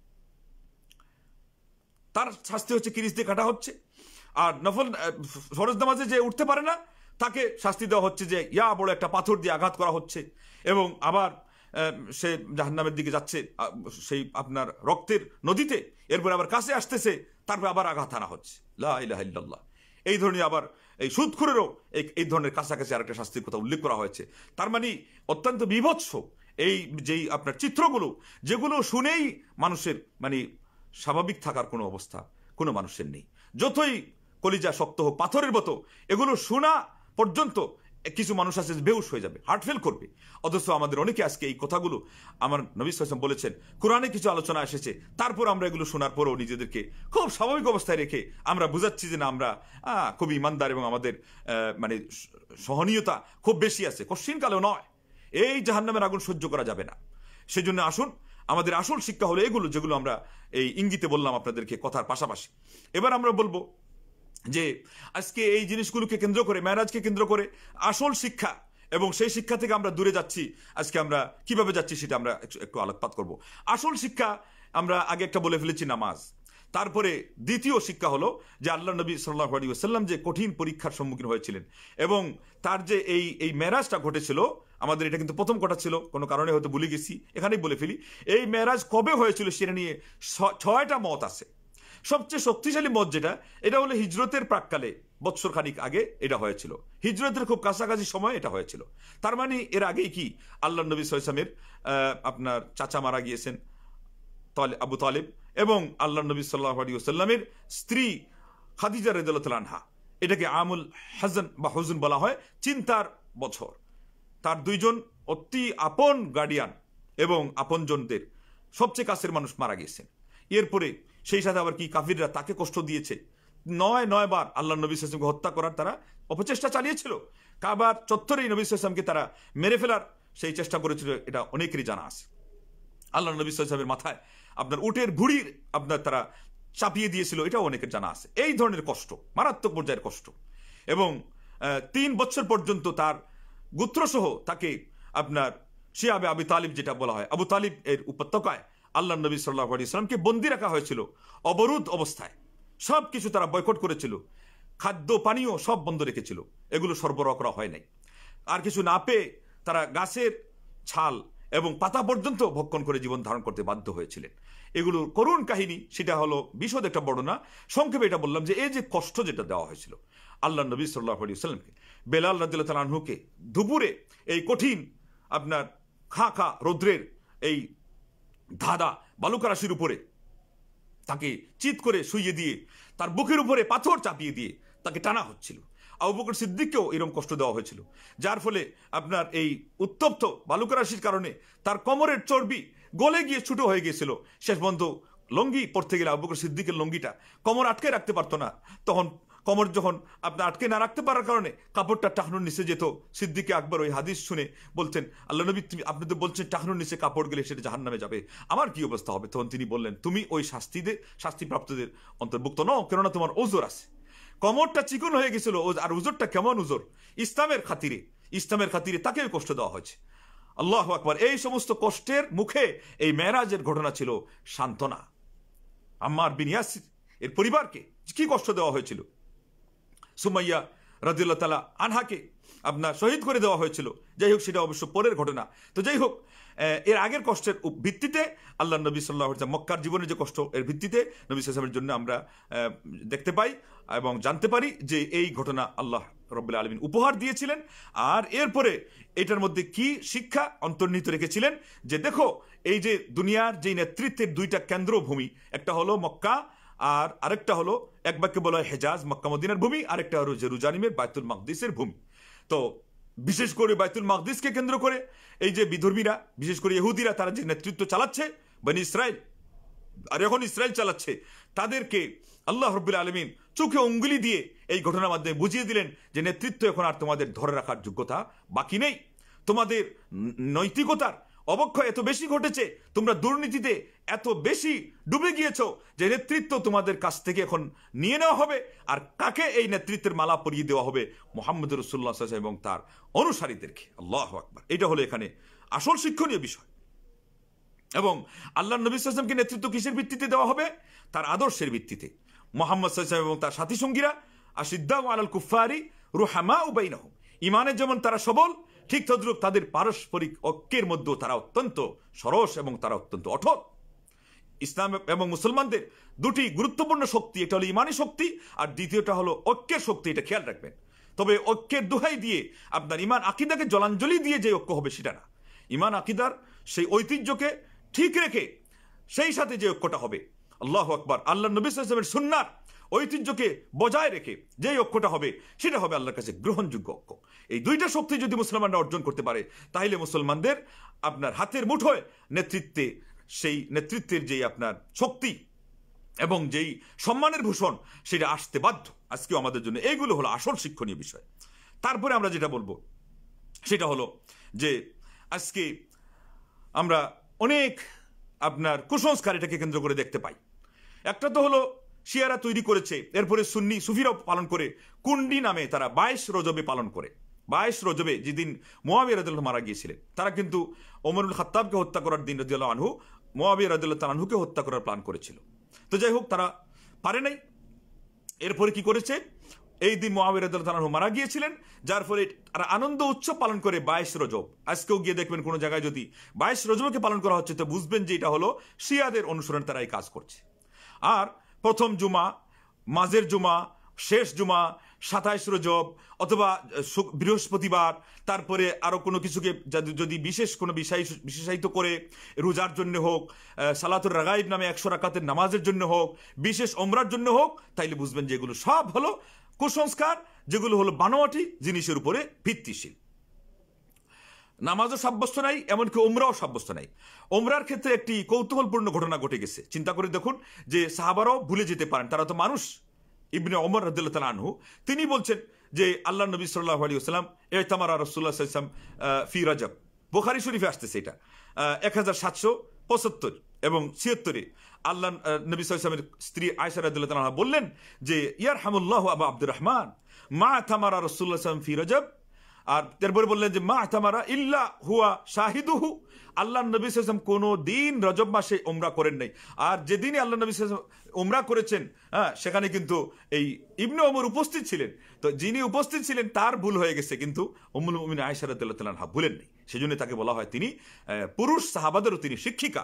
তার শাস্তি হচ্ছে কিরিশ দিয়ে কাটা হচ্ছে। আর নফল ফরজ নামাজে যে উঠতে পারে না, তাকে শাস্তি দেওয়া হচ্ছে যে ইয়া বড় একটা পাথর দিয়ে আঘাত করা হচ্ছে, এবং আবার সে জাহান্নামের দিকে যাচ্ছে সেই আপনার রক্তের নদীতে, এরপর আবার কাছে আসতেছে, তারপর আবার আঘাত আনা হচ্ছে। লা ইলাহা ইল্লাল্লাহ। এই ধরনের আবার এই সুদখোরেরও এই ধরনের কাছাকাছি আরেকটা শাস্তির কথা উল্লেখ করা হয়েছে। তার মানে অত্যন্ত বিভৎস এই যেই আপনার চিত্রগুলো, যেগুলো শুনেই মানুষের মানে স্বাভাবিক থাকার কোনো অবস্থা কোনো মানুষের নেই। যতই কলিজা শক্ত হোক, পাথরের মতো, এগুলো শোনা পর্যন্ত কিছু মানুষ আছে বেহুশ হয়ে যাবে, হার্ট ফেল করবে। অথচ আমাদের অনেকে আজকে এই কথাগুলো, আমার নবী সাল্লাল্লাহু আলাইহি ওয়াসাল্লাম বলেছেন, কোরআনে কিছু আলোচনা এসেছে, তারপর আমরা এগুলো শোনার পরেও নিজেদেরকে খুব স্বাভাবিক অবস্থায় রেখে আমরা বুঝাচ্ছি যে না, আমরা খুব ইমানদার এবং আমাদের মানে সহনীয়তা খুব বেশি আছে। কশ্চিনকালেও নয়, এই জাহান্নামের আগুন সহ্য করা যাবে না। সেজন্য আসুন, আমাদের আসল শিক্ষা হলো এগুলো, যেগুলো আমরা এই ইঙ্গিতে বললাম আপনাদেরকে কথার পাশাপাশি। এবার আমরা বলবো যে আজকে এই জিনিসগুলোকে কেন্দ্র করে, মেরাজকে কেন্দ্র করে আসল শিক্ষা, এবং সেই শিক্ষা থেকে আমরা দূরে যাচ্ছি, আজকে আমরা কিভাবে যাচ্ছি সেটা আমরা একটু আলোকপাত করব। আসল শিক্ষা আমরা আগে একটা বলে ফেলেছি, নামাজ। তারপরে দ্বিতীয় শিক্ষা হলো যে আল্লাহ নবী সাল্লাল্লাহু আলাইহি ওয়াসাল্লাম যে কঠিন পরীক্ষার সম্মুখীন হয়েছিলেন, এবং তার যে এই মেরাজটা ঘটেছিল, আমাদের এটা কিন্তু প্রথম কথা ছিল, কোনো কারণে হয়তো ভুলে গেছি, এখানেই বলে ফেলি। এই মেরাজ কবে হয়েছিল সেটা নিয়ে 6টা মত আছে। সবচেয়ে শক্তিশালী মত যেটা, এটা হলো হিজরতের প্রাককালে, বৎসর খানিক আগে এটা হয়েছিল, হিজরতের খুব কাছাকাছি সময় এটা হয়েছিল। তার মানে এর আগেই কি আল্লাহ নবী সাল্লাল্লাহু আলাইহি ওয়াসাল্লামের আপনার চাচা মারা গিয়েছেন আবু তালেব, এবং আল্লাহ নবী সাল্লাল্লাহু আলাইহি ওয়াসাল্লামের স্ত্রী খাদিজা রাদিয়াল্লাহু তাআলা আনহা, এটাকে আমুল হাজান বা হুজুন বলা হয়, চিন্তার বছর। তার দুইজন অতি আপন গার্ডিয়ান এবং আপনজনদের সবচেয়ে কাছের মানুষ মারা গিয়েছেন। এরপরে সেই সাথে আবার কি কাফিররা তাকে কষ্ট দিয়েছে, 9 বার আল্লাহ নবী সাল্লাল্লাহু আলাইহি ওয়াসাল্লামকে হত্যা করার তারা অপচেষ্টা চালিয়েছিল। কাবার চত্বরেই নবী সাল্লাল্লাহু আলাইহি ওয়াসাল্লামকে তারা মেরে ফেলার সেই চেষ্টা করেছিল, এটা অনেকেরই জানা আছে। আল্লাহ নবী সাল্লাল্লাহু আলাইহি ওয়াসাল্লামের মাথায় আপনার উটের ভুঁড়ির আপনার তারা চাপিয়ে দিয়েছিল, এটাও অনেকের জানা আছে। এই ধরনের কষ্ট, মারাত্মক পর্যায়ের কষ্ট, এবং 3 বছর পর্যন্ত তার গোত্রসহ তাকে আপনার শিয়াবে আবু তালিব যেটা বলা হয়, আবু তালিব এর উপত্যকায় আল্লাহ নবী সাল্লাল্লাহু আলাইহি ওয়াসাল্লামকে বন্দী রাখা হয়েছিল, অবরোধ অবস্থায়। সব কিছু তারা বয়কট করেছিল, খাদ্য পানীয় সব বন্ধ রেখেছিল, এগুলো সরবরাহ করা হয় নাই। আর কিছু না পেয়ে তারা গাছের ছাল এবং পাতা পর্যন্ত ভক্ষণ করে জীবন ধারণ করতে বাধ্য হয়েছিলেন। এগুলো করুণ কাহিনী, সেটা হলো বিশদ একটা বর্ণনা। সংক্ষেপে এটা বললাম যে এই যে কষ্ট যেটা দেওয়া হয়েছিল আল্লাহ নবী সাল্লাল্লাহু আলাইহি ওয়াসাল্লামকে, বেলাল রাদিয়াল্লাহু তাআলা আনহুকে দুপুরে এই কঠিন আপনার খা রৌদ্রের এই ধাঁধা বালুকারাশির উপরে তাকে চিৎ করে শুইয়ে দিয়ে তার বুকের উপরে পাথর চাপিয়ে দিয়ে তাকে টানা হচ্ছিল। আবু বকর সিদ্দিককেও এরকম কষ্ট দেওয়া হয়েছিল, যার ফলে আপনার এই উত্তপ্ত বালুকারাশির কারণে তার কোমরের চর্বি গলে গিয়ে ছোট হয়ে গিয়েছিল। শেষ পর্যন্ত লঙ্গি পড়তে গেলে আবু বকর সিদ্দিকের লঙ্গিটা কোমর আটকে রাখতে পারতো না। তখন কোমর যখন আপনার আটকে না রাখতে পারার কারণে কাপড়টা টাকনুর নিচে যেত। সিদ্দিকে আকবর ওই হাদিস শুনে বলতেন, আল্লাহ নবী আপনি তো বলছেন টাকনুর নিচে কাপড় গেলে সেটা জাহান্নামে যাবে, আমার কি অবস্থা হবে? তখন তিনি বললেন, তুমি ওই শাস্তিপ্রাপ্তদের অন্তর্ভুক্ত নও, কেননা তোমার ওজর আছে। কোমরটা চিকন হয়ে গেছিল, আর উজরটা কেমন উজর? ইসলামের খাতিরে তাকে কষ্ট দেওয়া হয়েছে। আল্লাহু আকবার। এই সমস্ত কষ্টের মুখে এই মেরাজের ঘটনা ছিল সান্ত্বনা। আম্মার বিন ইয়াসির এর পরিবারকে কি কষ্ট দেওয়া হয়েছিল, সুমাইয়া রাদিয়াল্লাহু তাআলা আনহাকে আপনার শহীদ করে দেওয়া হয়েছিল। যাই হোক, সেটা অবশ্য পরের ঘটনা। তো যাই হোক, এর আগের কষ্টের ভিত্তিতে আল্লাহ নবী সাল্লাল্লাহু আলাইহি ওয়াসাল্লাম মক্কার জীবনের যে কষ্ট, এর ভিত্তিতে নবী সাল্লাল্লাহু আলাইহি ওয়াসাল্লামের জন্য আমরা দেখতে পাই এবং জানতে পারি যে এই ঘটনা আল্লাহ রাব্বুল আলামিন উপহার দিয়েছিলেন। আর এরপরে এটার মধ্যে কি শিক্ষা অন্তর্নিহিত রেখেছিলেন, যে দেখো এই যে দুনিয়ার যে নেতৃত্বের দুইটা কেন্দ্রভূমি, একটা হলো মক্কা আর আরেকটা হলো এক বাক্যে বলা হয় হেজাজ, মক্কা মদিনার ভূমি, আরেকটা হলো জেরুজালেমের বাইতুল মাকদিসের ভূমি। তো বিশেষ করে বাইতুল মাকদিসকে কেন্দ্র করে এই যে বিধর্মীরা, বিশেষ করে ইহুদিরা, তারা যে নেতৃত্ব চালাচ্ছে বনি ইসরায়েল, আর এখন ইসরায়েল চালাচ্ছে, তাদেরকে আল্লাহ রাব্বুল আলামিন চোখে উঙ্গুলি দিয়ে এই ঘটনার মাধ্যমে বুঝিয়ে দিলেন যে নেতৃত্ব এখন আর তোমাদের ধরে রাখার যোগ্যতা বাকি নেই। তোমাদের নৈতিকতার অবক্ষয় এত বেশি ঘটেছে, তোমরা দুর্নীতিতে এত বেশি ডুবে গিয়েছো যে নেতৃত্ব তোমাদের কাছ থেকে এখন নিয়ে নেওয়া হবে। আর কাকে এই নেতৃত্বের মালা পরিয়ে দেওয়া হবে? মুহাম্মদ রাসূলুল্লাহ সাল্লাল্লাহু আলাইহি ওয়াসাল্লাম এবং তার অনুসারীদেরকে। আল্লাহু আকবার। এটা হলো এখানে আসল শিক্ষণীয় বিষয়। এবং আল্লাহ নবী সাল্লাল্লাহু আলাইহি ওয়াসাল্লামকে নেতৃত্ব কিসের ভিত্তিতে দেওয়া হবে? তার আদর্শের ভিত্তিতে। মুহাম্মদ সাল্লাল্লাহু আলাইহি ওয়াসাল্লাম এবং তার সাথী সঙ্গীরা আশিদ্দাউ আলাল কুফারি রুহামাউ বাইনাহুম, ইমানের যেমন তারা সবল, ঠিক তদ্রূপ তাদের পারস্পরিক ঐক্যের মধ্যেও তারা অত্যন্ত সরস এবং তারা অত্যন্ত অটল। ইসলাম এবং মুসলমানদের দুটি গুরুত্বপূর্ণ শক্তি, একটা হলো ইমানি শক্তি আর দ্বিতীয়টা হলো ঐক্যের শক্তি। এটা খেয়াল রাখবেন। তবে ঐক্যের দোহাই দিয়ে আপনার ইমান আকিদাকে জলাঞ্জলি দিয়ে যে ঐক্য হবে সেটা না। ইমান আকিদার সেই ঐতিহ্যকে ঠিক রেখে সেই সাথে যে ঐক্যটা হবে, আল্লাহু আকবার, আল্লাহ নবী সাল্লাল্লাহু আলাইহি ওয়াসাল্লামের সুন্নাহর ঐতিহ্যকে বজায় রেখে যে ঐক্যটা হবে সেটা হবে আল্লাহর কাছে গ্রহণযোগ্য ঐক্য। এই দুইটা শক্তি যদি মুসলমানরা অর্জন করতে পারে, তাহলে মুসলমানদের আপনার হাতের মুঠোয় সেই নেতৃত্বের যেই আপনার শক্তি এবং যেই সম্মানের ভূষণ সেটা আসতে বাধ্য। আজকেও আমাদের জন্য এইগুলো হলো আসল শিক্ষণীয় বিষয়। তারপরে আমরা যেটা বলবো সেটা হলো যে আজকে আমরা অনেক আপনার কুসংস্কার এটাকে কেন্দ্র করে দেখতে পাই। একটা তো হলো শিয়ারা তৈরি করেছে, এরপরে সুন্নি সুফিরাও পালন করে, কুন্ডি নামে তারা 22 রজবে পালন করে। 22 রজবে যেদিন মুআবিয়া রাদিয়াল্লাহু মারা গিয়েছিলেন, তারা কিন্তু ওমরুল খাত্তাবকে হত্যা করার দিন রাদিয়াল্লাহু আনহু মুআবিয়া রাদিয়াল্লাহু তাআলা আনহুকে হত্যা করার প্ল্যান করেছিল। তো যাই হোক, তারা পারে নাই। এরপরে কি করেছে, এই দিন মুআবিয়া রাদিয়াল্লাহু তাআলা আনহু মারা গিয়েছিলেন, যার ফলে তারা আনন্দ উৎসব পালন করে 22 রজব। আজকেও গিয়ে দেখবেন কোনো জায়গায় যদি 22 রজবকে পালন করা হচ্ছে, তো বুঝবেন যে এটা হলো শিয়াদের অনুসরণ, তারা এই কাজ করছে। আর প্রথম জুমা, মাঝের জুমা, শেষ জুমা, 27 রজব অথবা বৃহস্পতিবার, তারপরে আরো কোনো কিছুকে যদি বিশেষ কোনো বিশেষায়িত করে রোজার জন্য হোক, সালাতুর রাগাইব নামে 100 রাকাতের নামাজের জন্য হোক, বিশেষ ওমরার জন্য হোক, তাইলে বুঝবেন যে এগুলো সব হলো কুসংস্কার, যেগুলো হলো বানোয়াটি জিনিসের উপরে ভিত্তিশীল। নামাজও সাব্যস্ত নাই, এমনকি ওমরাও সাব্যস্ত নাই। ওমরার ক্ষেত্রে একটি কৌতূহলপূর্ণ ঘটনা ঘটে গেছে। চিন্তা করে দেখুন যে সাহাবারাও ভুলে যেতে পারেন, তারা তো মানুষ। ইবনে ওমর রাদিয়াল্লাহু তাআলা আনহু তিনি বলছেন যে আল্লাহ নবী সাল্লাল্লাহু আলাইহি ওয়াসাল্লাম ইতামারা রাসূলুল্লাহ সাল্লাল্লাহু আলাইহি ওয়াসাল্লাম ফি রজব, বুখারী শরীফে আসতেছে এটা 1775 এবং 76-এ আল্লাহ নবী সাল্লাল্লাহু আলাইহি ওয়াসাল্লামের স্ত্রী আয়েশা রাদিয়াল্লাহু তাআলা বললেন যে ইয়ারহামুল্লাহু আবা আব্দুর রহমান মা তামারা রাসূলুল্লাহ সাল্লাল্লাহু আলাইহি ওয়াসাল্লাম ফি রজব আর তারপরে বললেন যে মা তামারা ইল্লা হুয়া শাহিদুহু, আল্লাহ নবী সাল্লাল্লাহু আলাইহি ওয়াসাল্লাম কোনো দিন রজব মাসে উমরা করেন নাই। আর যেদিনই আল্লাহ নবী সাল্লাল্লাহু আলাইহি ওয়াসাল্লাম উমরা করেছেন, হ্যাঁ, সেখানে কিন্তু এই ইবনে ওমর উপস্থিত ছিলেন। তো যিনি উপস্থিত ছিলেন তার ভুল হয়ে গেছে, কিন্তু উম্মুল মুমিনিন আয়েশা রাদিয়াল্লাহু তাআলা আনহা ভুলেন নাই। সেজন্য তাকে বলা হয় তিনি পুরুষ সাহাবাদেরও তিনি শিক্ষিকা।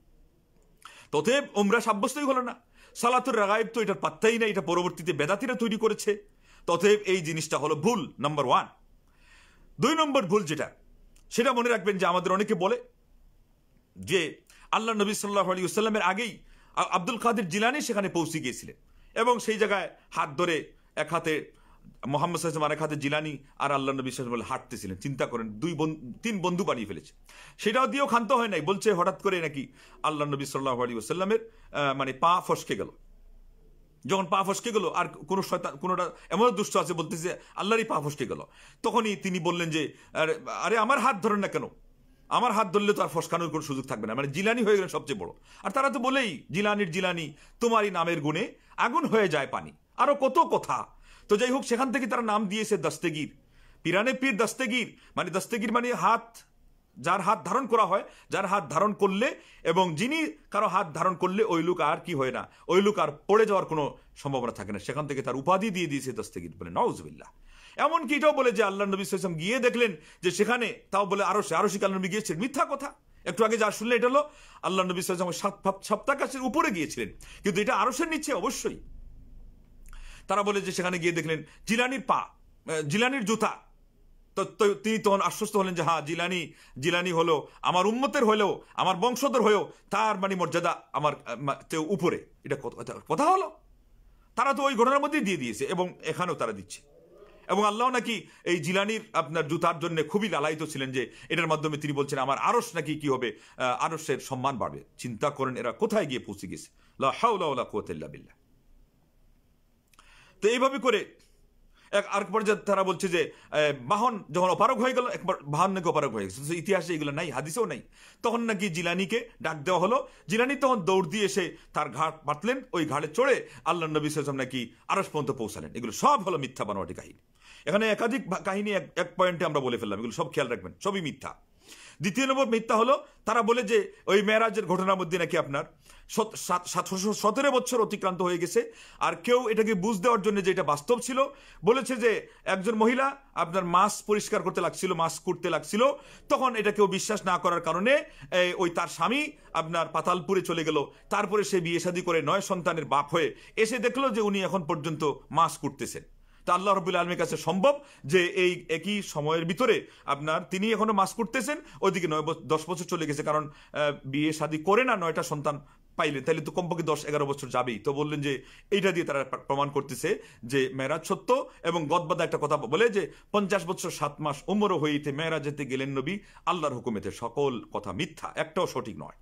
তথেব উমরা সাব্যস্তই হলো না। সালাতুর রাগাইব তো এটার পাত্তাই নাই, এটা পরবর্তীতে বেদাতিরা তৈরি করেছে। তথেব এই জিনিসটা হলো ভুল নাম্বার 1। 2 নম্বর ভুল যেটা, সেটা মনে রাখবেন যে আমাদের অনেকে বলে যে আল্লাহ নবী সাল্লাল্লাহু আলাইহি ওয়াসাল্লামের আগেই আব্দুল কাদের জিলানী সেখানে পৌঁছে গিয়েছিলেন এবং সেই জায়গায় হাত ধরে এক হাতে মোহাম্মদ সাল্লাল্লাহু আলাইহি ওয়াসাল্লাম, আরেক হাতে জিলানী, আর আল্লাহ নবী সাল্লাল্লাহু আলাইহি ওয়াসাল্লাম হাঁটতেছিলেন। চিন্তা করেন, 3 বন্ধু বানিয়ে ফেলেছে। সেটাও দিয়েও ক্ষান্ত হয় নাই, বলছে হঠাৎ করে নাকি আল্লাহ নবী সাল্লাল্লাহু আলাইহি ওয়াসাল্লামের মানে পা ফসকে গেল। যখন পা ফসকে গেল, আর কোনো শয়তান, কোনোটা এমন দুষ্ট আছে বলতেছে আল্লাহরই পা ফসকে গেল, তখনই তিনি বললেন যে আরে আমার হাত ধরেন না কেন, আমার হাত ধরলে তো আর ফসকানোর কোনো সুযোগ থাকবে না। মানে জিলানি হয়ে গেলেন সবচেয়ে বড়। আর তারা তো বলেই জিলানির জিলানি, তোমারই নামের গুণে আগুন হয়ে যায় পানি, আরো কত কথা। তো যাই হোক, সেখান থেকে তারা নাম দিয়েছে দস্তগীর, পিরানে পীর দস্তগীর। মানে দস্তগীর মানে হাত, যার হাত ধারণ করা হয়, যার হাত ধারণ করলে, এবং যিনি কারো হাত ধারণ করলে ওই লোক আর কি হয় না, ওই লোক আর পড়ে যাওয়ার কোনো সম্ভাবনা থাকে না। সেখান থেকে তার উপাধি দিয়ে দিয়েছে দস্তগীর বলে। নাউজুবিল্লাহ। এমনকি এটাও বলে যে আল্লাহ নবী সাল্লাল্লাহু আলাইহি ওয়াসাল্লাম গিয়ে দেখলেন যে সেখানে, তাও বলে আরশে আল্লাহ নবী গিয়েছিলেন। মিথ্যা কথা। একটু আগে যা শুনলে এটা হলো আল্লাহ নবী সাল্লাল্লাহু আলাইহি ওয়াসাল্লাম সপ্তাহাকাশের উপরে গিয়েছিলেন, কিন্তু এটা আরশের নিচে অবশ্যই। তারা বলে যে সেখানে গিয়ে দেখলেন জিলানির পা, জিলানির জুতা। তো তিনি তখন আশ্বস্ত হলেন যে হ্যাঁ, জিলানি হলো আমার উম্মতের হলেও, আমার বংশধর হয়েও তার মানে মর্যাদা আমার উপরে। এটা কথা হলো। তারা তো ওই ঘটনার মধ্যেই দিয়ে দিয়েছে, এবং এখানেও তারা দিচ্ছে। এবং আল্লাহ নাকি এই জিলানির আপনার জুতার জন্য খুবই লালায়িত ছিলেন, যে এটার মাধ্যমে তিনি বলছেন আমার আরশ নাকি কি হবে, আরশের সম্মান বাড়বে। চিন্তা করেন এরা কোথায় গিয়ে পৌঁছে গেছে। লা হাওলা ওয়ালা কুওয়াতা ইল্লা বিল্লাহ। তো এইভাবে করে আরেক পর্যায়ে তারা বলছে যে বাহন যখন অপারগ হয়ে গেল, একবার বাহন নাকি অপারগ হয়ে গেছে, ইতিহাসে এগুলো নাই, হাদিসেও নাই। তখন নাকি জিলানিকে ডাক দেওয়া হলো। জিলানি তখন দৌড় দিয়ে এসে তার ঘাট পাতলেন, ওই ঘাটে চড়ে আল্লাহ নবী সাল্লাল্লাহু আলাইহি ওয়াসাল্লাম নাকি আরশ পর্যন্ত পৌঁছালেন। এগুলো সব হলো মিথ্যা বানোয়াটি কাহিনী। এখানে একাধিক কাহিনী এক পয়েন্টে আমরা বলে ফেললাম, এগুলো সব খেয়াল রাখবেন, সবই মিথ্যা। 2 নম্বর মিথ্যা হলো তারা বলে যে ওই মেরাজের ঘটনার মধ্যে নাকি আপনার 17 বছর অতিক্রান্ত হয়ে গেছে, আর কেউ এটাকে বুঝ দেওয়ার জন্য যে এটা বাস্তব ছিল, বলেছে যে একজন মহিলা আপনার মাছ পরিষ্কার করতে লাগছিল, মাছ কুটতে লাগছিল, তখন এটা কেউ বিশ্বাস না করার কারণে ওই তার স্বামী আপনার পাতালপুরে চলে গেল। তারপরে সে বিয়ে শাদী করে 9 সন্তানের বাপ হয়ে এসে দেখলো যে উনি এখন পর্যন্ত মাছ কুটতেছেন। তা আল্লাহ রাব্বুল আলামিনের কাছে সম্ভব যে এই একই সময়ের ভিতরে আপনার তিনি এখনো মাছ করতেছেন, ওইদিকে 9-10 বছর চলে গেছে, কারণ বিয়ে শাদী করে না 9টা সন্তান পাইলেন, তাইলে তো কমপক্ষে 10-11 বছর যাবেই। তো বললেন যে এইটা দিয়ে তারা প্রমাণ করতেছে যে মেরাজ সত্য। এবং গদবাদা একটা কথা বলে যে 50 বছর 7 মাস উমর হইতে মেরাজেতে গেলেন নবী, আল্লাহর হুকুমেতে সকল কথা মিথ্যা, একটাও সঠিক নয়।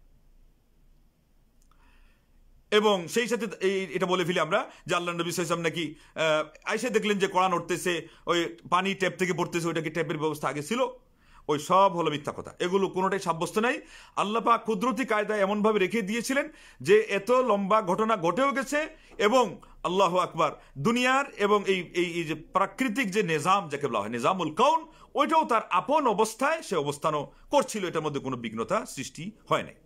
এবং সেই সাথে এটা বলে ফেলি আমরা যে আল্লাহ নবী সাল্লাল্লাহু আলাইহি ওয়াসাল্লাম নাকি আয়েশা দেখলেন যে কোরআন উঠতেছে, ওই পানি ট্যাপ থেকে পড়তেছে, ওইটা কি ট্যাপের ব্যবস্থা আগে ছিল? ওই সব হলো মিথ্যা কথা। এগুলো কোনোটাই সাব্যস্ত নাই। আল্লাহ পাক কুদরতি কায়দায় এমনভাবে রেখে দিয়েছিলেন যে এত লম্বা ঘটনা ঘটেও গেছে, এবং আল্লাহু আকবার, দুনিয়ার এবং এই যে প্রাকৃতিক যে নিজাম যাকে বলা হয় নিজামুল কাউন, ওইটাও তার আপন অবস্থায় সে অবস্থানও করছিল, এটার মধ্যে কোনো বিঘ্নতা সৃষ্টি হয় নাই।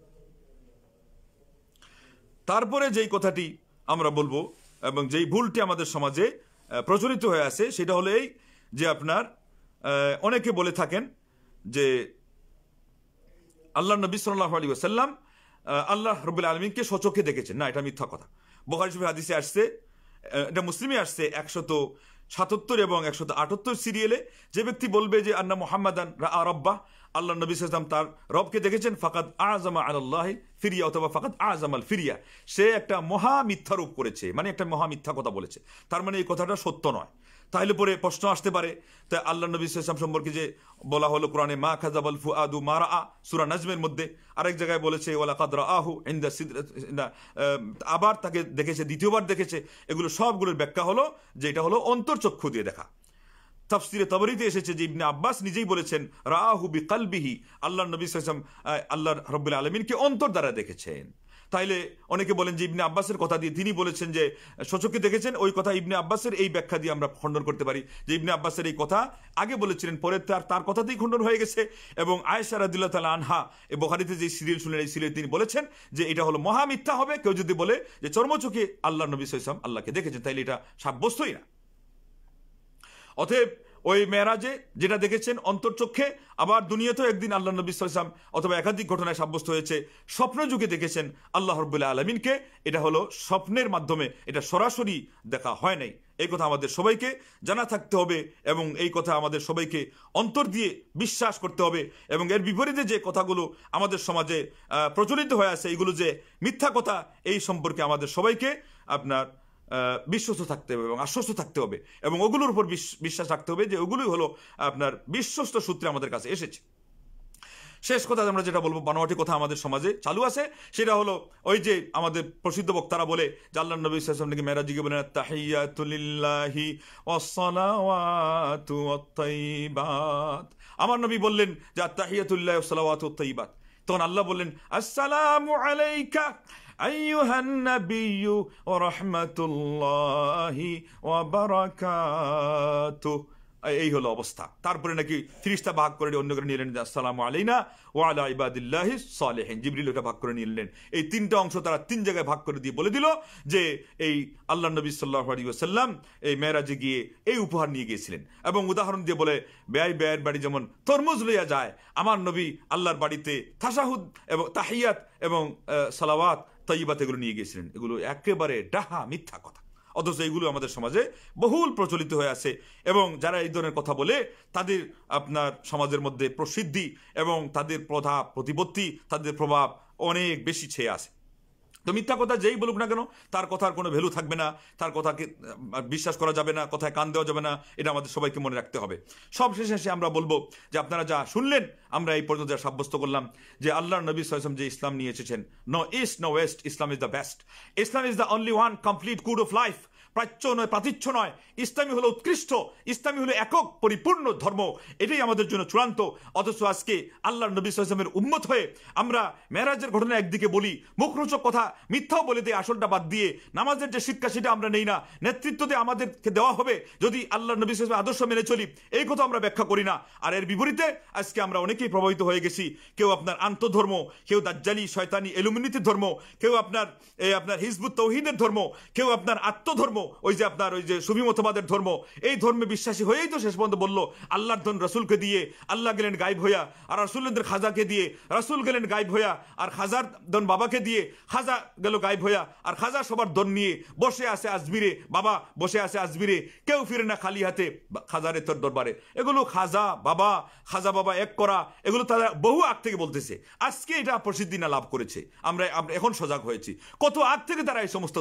তারপরে যেই কথাটি আমরা বলবো এবং যেই ভুলটি আমাদের সমাজে প্রচলিত হয়ে আছে, সেটা হলো এই যে আপনার অনেকে বলে থাকেন যে আল্লাহ নবী সাল্লাল্লাহু আলাইহি ওয়াসাল্লাম আল্লাহ রাব্বুল আলামিনকে স্বচক্ষে দেখেছেন। না, এটা মিথ্যা কথা। বুখারী শরীফের হাদিসে আসছে, এটা মুসলিমে আসছে 177 এবং 178 সিরিয়ালে, যে ব্যক্তি বলবে যে আন্না মুহাম্মাদান রাআ রাব্বাহ, আল্লাহ নবী সাল্লাল্লাহু আলাইহি ওয়াসাল্লাম তার রবকে দেখেছেন, ফাকাদ আযমা আলাল্লাহি ফিরিয়া, অথবা ফাকাদ আযমাল ফিরিয়া, সে একটা মহা মিথ্যারোপ করেছে, মানে একটা মহা মিথ্যা কথা বলেছে। তার মানে এই কথাটা সত্য নয়। তাহলে পরে প্রশ্ন আসতে পারে, তাই আল্লাহ নবী সাল্লাল্লাহু আলাইহি ওয়াসাল্লাম সম্পর্কে যে বলা হলো কোরআনে মা কাযাবাল ফুআদু মা রাআ, সূরা নাজমের মধ্যে আরেক জায়গায় বলেছে ওয়ালা কাদ রাআহু ইনদা সিদরা, আবার তাকে দেখেছে, দ্বিতীয়বার দেখেছে। এগুলো সবগুলোর ব্যাখ্যা হলো যে এটা হলো অন্তর্চক্ষু দিয়ে দেখা। তাফসিরে তাবরীতে এসেছে যে ইবনে আব্বাস নিজেই বলেছেন রাআহু বিকলবিহি, আল্লাহ নবী সাল্লাল্লাহু আলাইহি ওয়াসাল্লাম আল্লাহ রাব্বুল আলামিনকে অন্তর দ্বারা দেখেছেন। তাইলে অনেকে বলেন যে ইবনে আব্বাসের কথা দিয়ে তিনি বলেছেন যে স্বচক্ষে দেখেছেন, ওই কথা ইবনে আব্বাসের এই ব্যাখ্যা দিয়ে আমরা খণ্ডন করতে পারি যে ইবনে আব্বাসের এই কথা আগে বলেছিলেন, পরে তার কথাতেই খণ্ডন হয়ে গেছে। এবং আয়েশা রাদিয়াল্লাহু তাআলা আনহা এই বুখারীতে যে সিরিয়াল শুনলেন, এই সিরিয়াল তিনি বলেছেন যে এটা হলো মহা মিথ্যা হবে কেউ যদি বলে যে চর্মচোখে আল্লাহ নবী সাল্লাল্লাহু আলাইহি ওয়াসাল্লাম আল্লাহকে দেখেছেন, তাইলে এটা সাব্যস্তই না। অতএব ওই মেরাজে যেটা দেখেছেন অন্তর্চক্ষে, আবার দুনিয়াতেও একদিন আল্লাহ নবী সাল্লাল্লাহু আলাইহি ওয়াসাল্লাম অথবা একাধিক ঘটনায় সাব্যস্ত হয়েছে স্বপ্ন যুগে দেখেছেন আল্লাহ রাব্বুল আলামিনকে। এটা হলো স্বপ্নের মাধ্যমে, এটা সরাসরি দেখা হয় নাই। এই কথা আমাদের সবাইকে জানা থাকতে হবে এবং এই কথা আমাদের সবাইকে অন্তর দিয়ে বিশ্বাস করতে হবে। এবং এর বিপরীতে যে কথাগুলো আমাদের সমাজে প্রচলিত হয়ে আছে, এইগুলো যে মিথ্যা কথা, এই সম্পর্কে আমাদের সবাইকে আপনার বিশ্বস্ত থাকতে হবে এবং আশ্বস্ত থাকতে হবে এবং ওগুলোর উপর বিশ্বাস রাখতে হবে যে ওগুলোই হলো আপনার বিশ্বস্ত সূত্রে আমাদের কাছে এসেছে। শেষ কথা আমরা যেটা বলবো, বানোয়াটি কথা আমাদের সমাজে চালু আছে, সেটা হলো ওই যে আমাদের প্রসিদ্ধ বক্তারা বলে যে আল্লাহ নবী সাল্লাল্লাহু আলাইহি ওয়াসাল্লাম নাকি মেরাজে গিয়ে বলেন তাহিয়াতু লিল্লাহি ওয়াস সালাওয়াতু ওয়াত তাইয়্যিবাত। আমার নবী বললেন যে তাহিয়াতু লিল্লাহি ওয়াস সালাওয়াতু ওয়াত তাইয়্যিবাত, তখন আল্লাহ বললেন আসসালামু আলাইকা আইয়ুহান নাবিয়্যু ওয়া রাহমাতুল্লাহি ওয়া বারাকাতুহু। এই হলো অবস্থা। তারপরে নাকি ফিরিস্তা ভাগ করে অন্য করে নিলেন আসসালামু আলাইনা ওয়া আলা ইবাদিল্লাহিস সালিহিন। জিবরিল ওটা ভাগ করে নিলেন। এই তিনটা অংশ তারা তিন জায়গায় ভাগ করে দিয়ে বলে দিল যে এই আল্লাহ নবী সাল্লাল্লাহু আলাইহি ওয়াসাল্লাম এই মেরাজে গিয়ে এই উপহার নিয়ে গিয়েছিলেন। এবং উদাহরণ দিয়ে বলে ব্যয়ের বাড়ি যেমন তরমুজ লইয়া যায়, আমার নবী আল্লাহর বাড়িতে তাশাহুদ এবং তাহিয়াত এবং সালাওয়াত তাইয়্যিবাত এগুলো নিয়ে গিয়েছিলেন। এগুলো একেবারে ডাহা মিথ্যা কথা, অথচ এইগুলো আমাদের সমাজে বহুল প্রচলিত হয়ে আছে এবং যারা এই ধরনের কথা বলে তাদের আপনার সমাজের মধ্যে প্রসিদ্ধি এবং তাদের প্রতিপত্তি, তাদের প্রভাব অনেক বেশি ছেয়ে আছে। তো মিথ্যা কথা যেই বলুক না কেন তার কথার কোনো ভ্যালু থাকবে না, তার কথাকে বিশ্বাস করা যাবে না, কথায় কান দেওয়া যাবে না, এটা আমাদের সবাইকে মনে রাখতে হবে। সব শেষে আমরা বলবো যে আপনারা যা শুনলেন, আমরা এই পর্যন্ত যা সাব্যস্ত করলাম যে আল্লাহর নবী সাল্লাল্লাহু আলাইহি ওয়াসাল্লাম যে ইসলাম নিয়ে এসেছেন, no east no west, Islam is the best, Islam is the only one complete code of life. প্রাচ্য নয়, প্রাতীচ্য নয়, ইসলামী হলো উৎকৃষ্ট, ইসলামী হলো একক পরিপূর্ণ ধর্ম, এটাই আমাদের জন্য চূড়ান্ত। অথচ আজকে আল্লাহর নবী সাল্লাল্লাহু আলাইহি ওয়াসাল্লামের উম্মত হয়ে আমরা মেরাজের ঘটনা একদিকে বলি, মুখরোচক কথা মিথ্যাও বলে দিয়ে আসলটা বাদ দিয়ে নামাজের যে শিক্ষা সেটা আমরা নেই না, নেতৃত্ব দিয়ে আমাদেরকে দেওয়া হবে যদি আল্লাহর নবী সাল্লাল্লাহু আলাইহি ওয়াসাল্লামের আদর্শ মেনে চলি, এই কথা আমরা ব্যাখ্যা করি না। আর এর বিপরীতে আজকে আমরা অনেকেই প্রভাবিত হয়ে গেছি, কেউ আপনার আন্তধর্ম, কেউ দাজ্জালি শয়তানি এলুমিনিতির ধর্ম, কেউ আপনার হিজবুত তাওহীদের ধর্ম, কেউ আপনার আত্মধর্ম, ওই যে আপনার ওই যে সুফি মতবাদের ধর্ম, এই ধর্মে বিশ্বাসী হয়েই তো শেষ পর্যন্ত বললো আল্লাহর ধন রাসূলকে দিয়ে আল্লাহ গেলেন গায়েব হইয়া, আর রাসূলদের খাজাকে দিয়ে রাসূল গেলেন গায়েব হইয়া, আর খাজার ধন বাবাকে দিয়ে খাজা গেল গায়েব হইয়া, আর খাজা সবার ধন নিয়ে বসে আছে আজমিরে, বাবা বসে আছে আজমিরে, কেউ ফিরে না খালি হাতে খাজারে তোর দরবারে। এগুলো খাজা বাবা এক করা, এগুলো তারা বহু আগ থেকে বলতেছে। আজকে এটা প্রসিদ্ধি না লাভ করেছে, আমরা এখন সজাগ হয়েছি। কত আগ থেকে তারা এই সমস্ত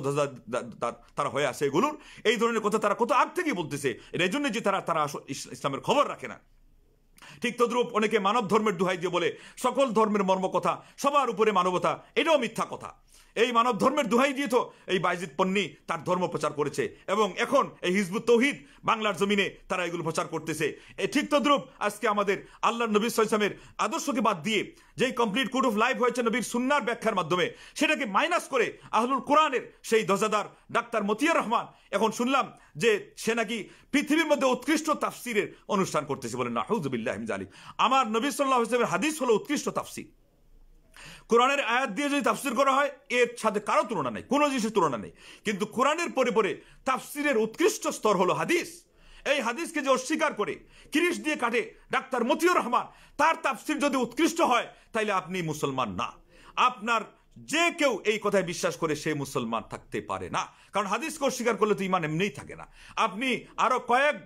তারা হয়ে আছে, এগুলোর এই ধরনের কথা তারা কত আগ থেকেই বলতেছে। এর জন্য যে তারা ইসলামের খবর রাখে না। ঠিক তদ্রূপ অনেকে মানব ধর্মের দোহাই দিয়ে বলে সকল ধর্মের মর্ম কথা, সবার উপরে মানবতা, এটাও মিথ্যা কথা। এই মানব ধর্মের দোহাই দিয়ে তো এই বাইজিদ পন্নী তার ধর্ম প্রচার করেছে এবং এখন এই হিজবুত তাওহীদ বাংলার জমিনে তারা এগুলো প্রচার করতেছে। এই ঠিক তদ্রূপ আজকে আমাদের আল্লাহর নবী সাল্লাল্লাহু আলাইহি ওয়াসাল্লামের আদর্শকে বাদ দিয়ে যেই কমপ্লিট কোড অফ লাইফ হয়েছে নবীর সুন্নাহর ব্যাখ্যার মাধ্যমে, সেটাকে মাইনাস করে আহলুল কোরআনের সেই ধ্বজাদার ডাক্তার মতিয়ার রহমান এখন শুনলাম যে সে নাকি পৃথিবীর মধ্যে উৎকৃষ্ট তাফসিরের অনুষ্ঠান করতেছে। বলেন নাউযু বিল্লাহি মিন যালিক। আমার নবী সাল্লাল্লাহু আলাইহি ওয়াসাল্লামের হাদিস হলো উৎকৃষ্ট তাফসির। কোরআনের আয়াত দিয়ে যদি তাফসির করা হয় এর সাথে কারো তুলনা নেই, কোনো জিনিসের তুলনা নেই। কিন্তু কোরআনের পরে তাফসিরের উৎকৃষ্ট স্তর হলো হাদিস। এই হাদিসকে যে অস্বীকার করে কিরিশ দিয়ে কাটে ডাক্তার মতিউর রহমান, তার তাফসির যদি উৎকৃষ্ট হয় তাইলে আপনি মুসলমান না। আপনার যে কেউ এই কথায় বিশ্বাস করে সে মুসলমান থাকতে পারে না, কারণ হাদিসকে অস্বীকার করলে তো ঈমান এমনিই থাকে না। আপনি আরো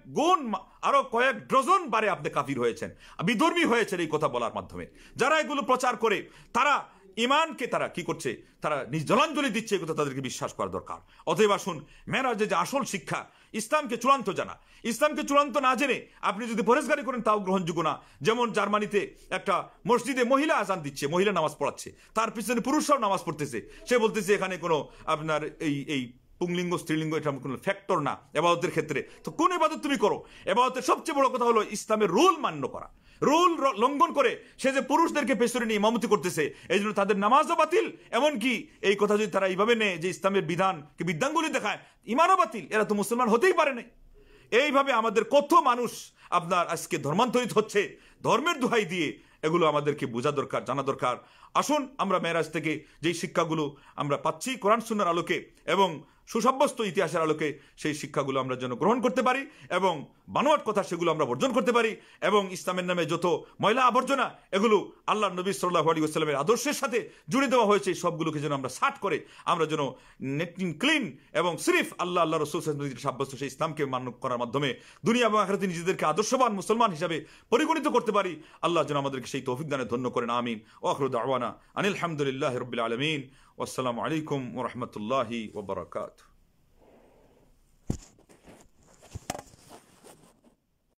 কয়েক ডজন বারে আপনি কাফির হয়েছেন, বিধর্মী হয়েছেন এই কথা বলার মাধ্যমে। যারা এগুলো প্রচার করে তারা ইমানকে তারা কি করছে, তারা জলাঞ্জলি দিচ্ছে, এই কথা তাদেরকে বিশ্বাস করা দরকার। অতএব আসুন মেরাজে যে আসল শিক্ষা, ইসলামকে চূড়ান্ত জানা, ইসলামকে চূড়ান্ত না জেনে আপনি যদি পরেশগারি করেন তাও গ্রহণযোগ্য না। যেমন জার্মানিতে একটা মসজিদে মহিলা আজান দিচ্ছে, মহিলা নামাজ পড়াচ্ছে, তার পিছনে পুরুষরাও নামাজ পড়তেছে, সে বলতেছে এখানে কোনো আপনার এই পুংলিঙ্গ স্ত্রীলিঙ্গ এটা কোনো ফ্যাক্টর না এবাদতের ক্ষেত্রে। তো কোন ইবাদত তুমি করো? এবাদতের সবচেয়ে বড় কথা হলো ইসলামের রুল মান্য করা। রুল লঙ্ঘন করে সে যে পুরুষদেরকে পেছনে নিয়ে ইমামতি করতেছে, এই জন্য তাদের নামাজও বাতিল। এমনকি এই কথা যদি তারা এইভাবে নেয় যে ইসলামের বিধানকে বিধানগুলি দেখায়, ইমানও বাতিল, এরা তো মুসলমান হতেই পারে না। এইভাবে আমাদের কত মানুষ আপনার আজকে ধর্মান্তরিত হচ্ছে ধর্মের দোহাই দিয়ে। এগুলো আমাদেরকে বোঝা দরকার, জানা দরকার। আসুন আমরা মেরাজ থেকে যেই শিক্ষাগুলো আমরা পাচ্ছি কোরআন সুন্নাহর আলোকে এবং সুসাব্যস্ত ইতিহাসের আলোকে, সেই শিক্ষাগুলো আমরা যেন গ্রহণ করতে পারি এবং বানোয়াট কথা সেগুলো আমরা বর্জন করতে পারি, এবং ইসলামের নামে যত ময়লা আবর্জনা এগুলো আল্লাহ নবী সাল্লাল্লাহু আলাইহি ওয়াসাল্লামের আদর্শের সাথে জুড়ে দেওয়া হয়েছে, সবগুলোকে যেন আমরা সাট করে আমরা যেন ক্লিন এবং সিরিফ আল্লাহ রসুল সাব্যস্ত সেই ইসলামকে মান্য করার মাধ্যমে দুনিয়া এবং আখিরাতে নিজেদেরকে আদর্শবান মুসলমান হিসাবে পরিগণিত করতে পারি। আল্লাহ যেন আমাদেরকে সেই তৌফিক দানে ধন্য করেন। আমিন। ওয়া আখিরু দাওয়ানা আনিল হামদুলিল্লাহি রাব্বিল আলামিন। ওয়াসসালামু আলাইকুম ওয়া রাহমাতুল্লাহি ওয়া বারাকাতুহু।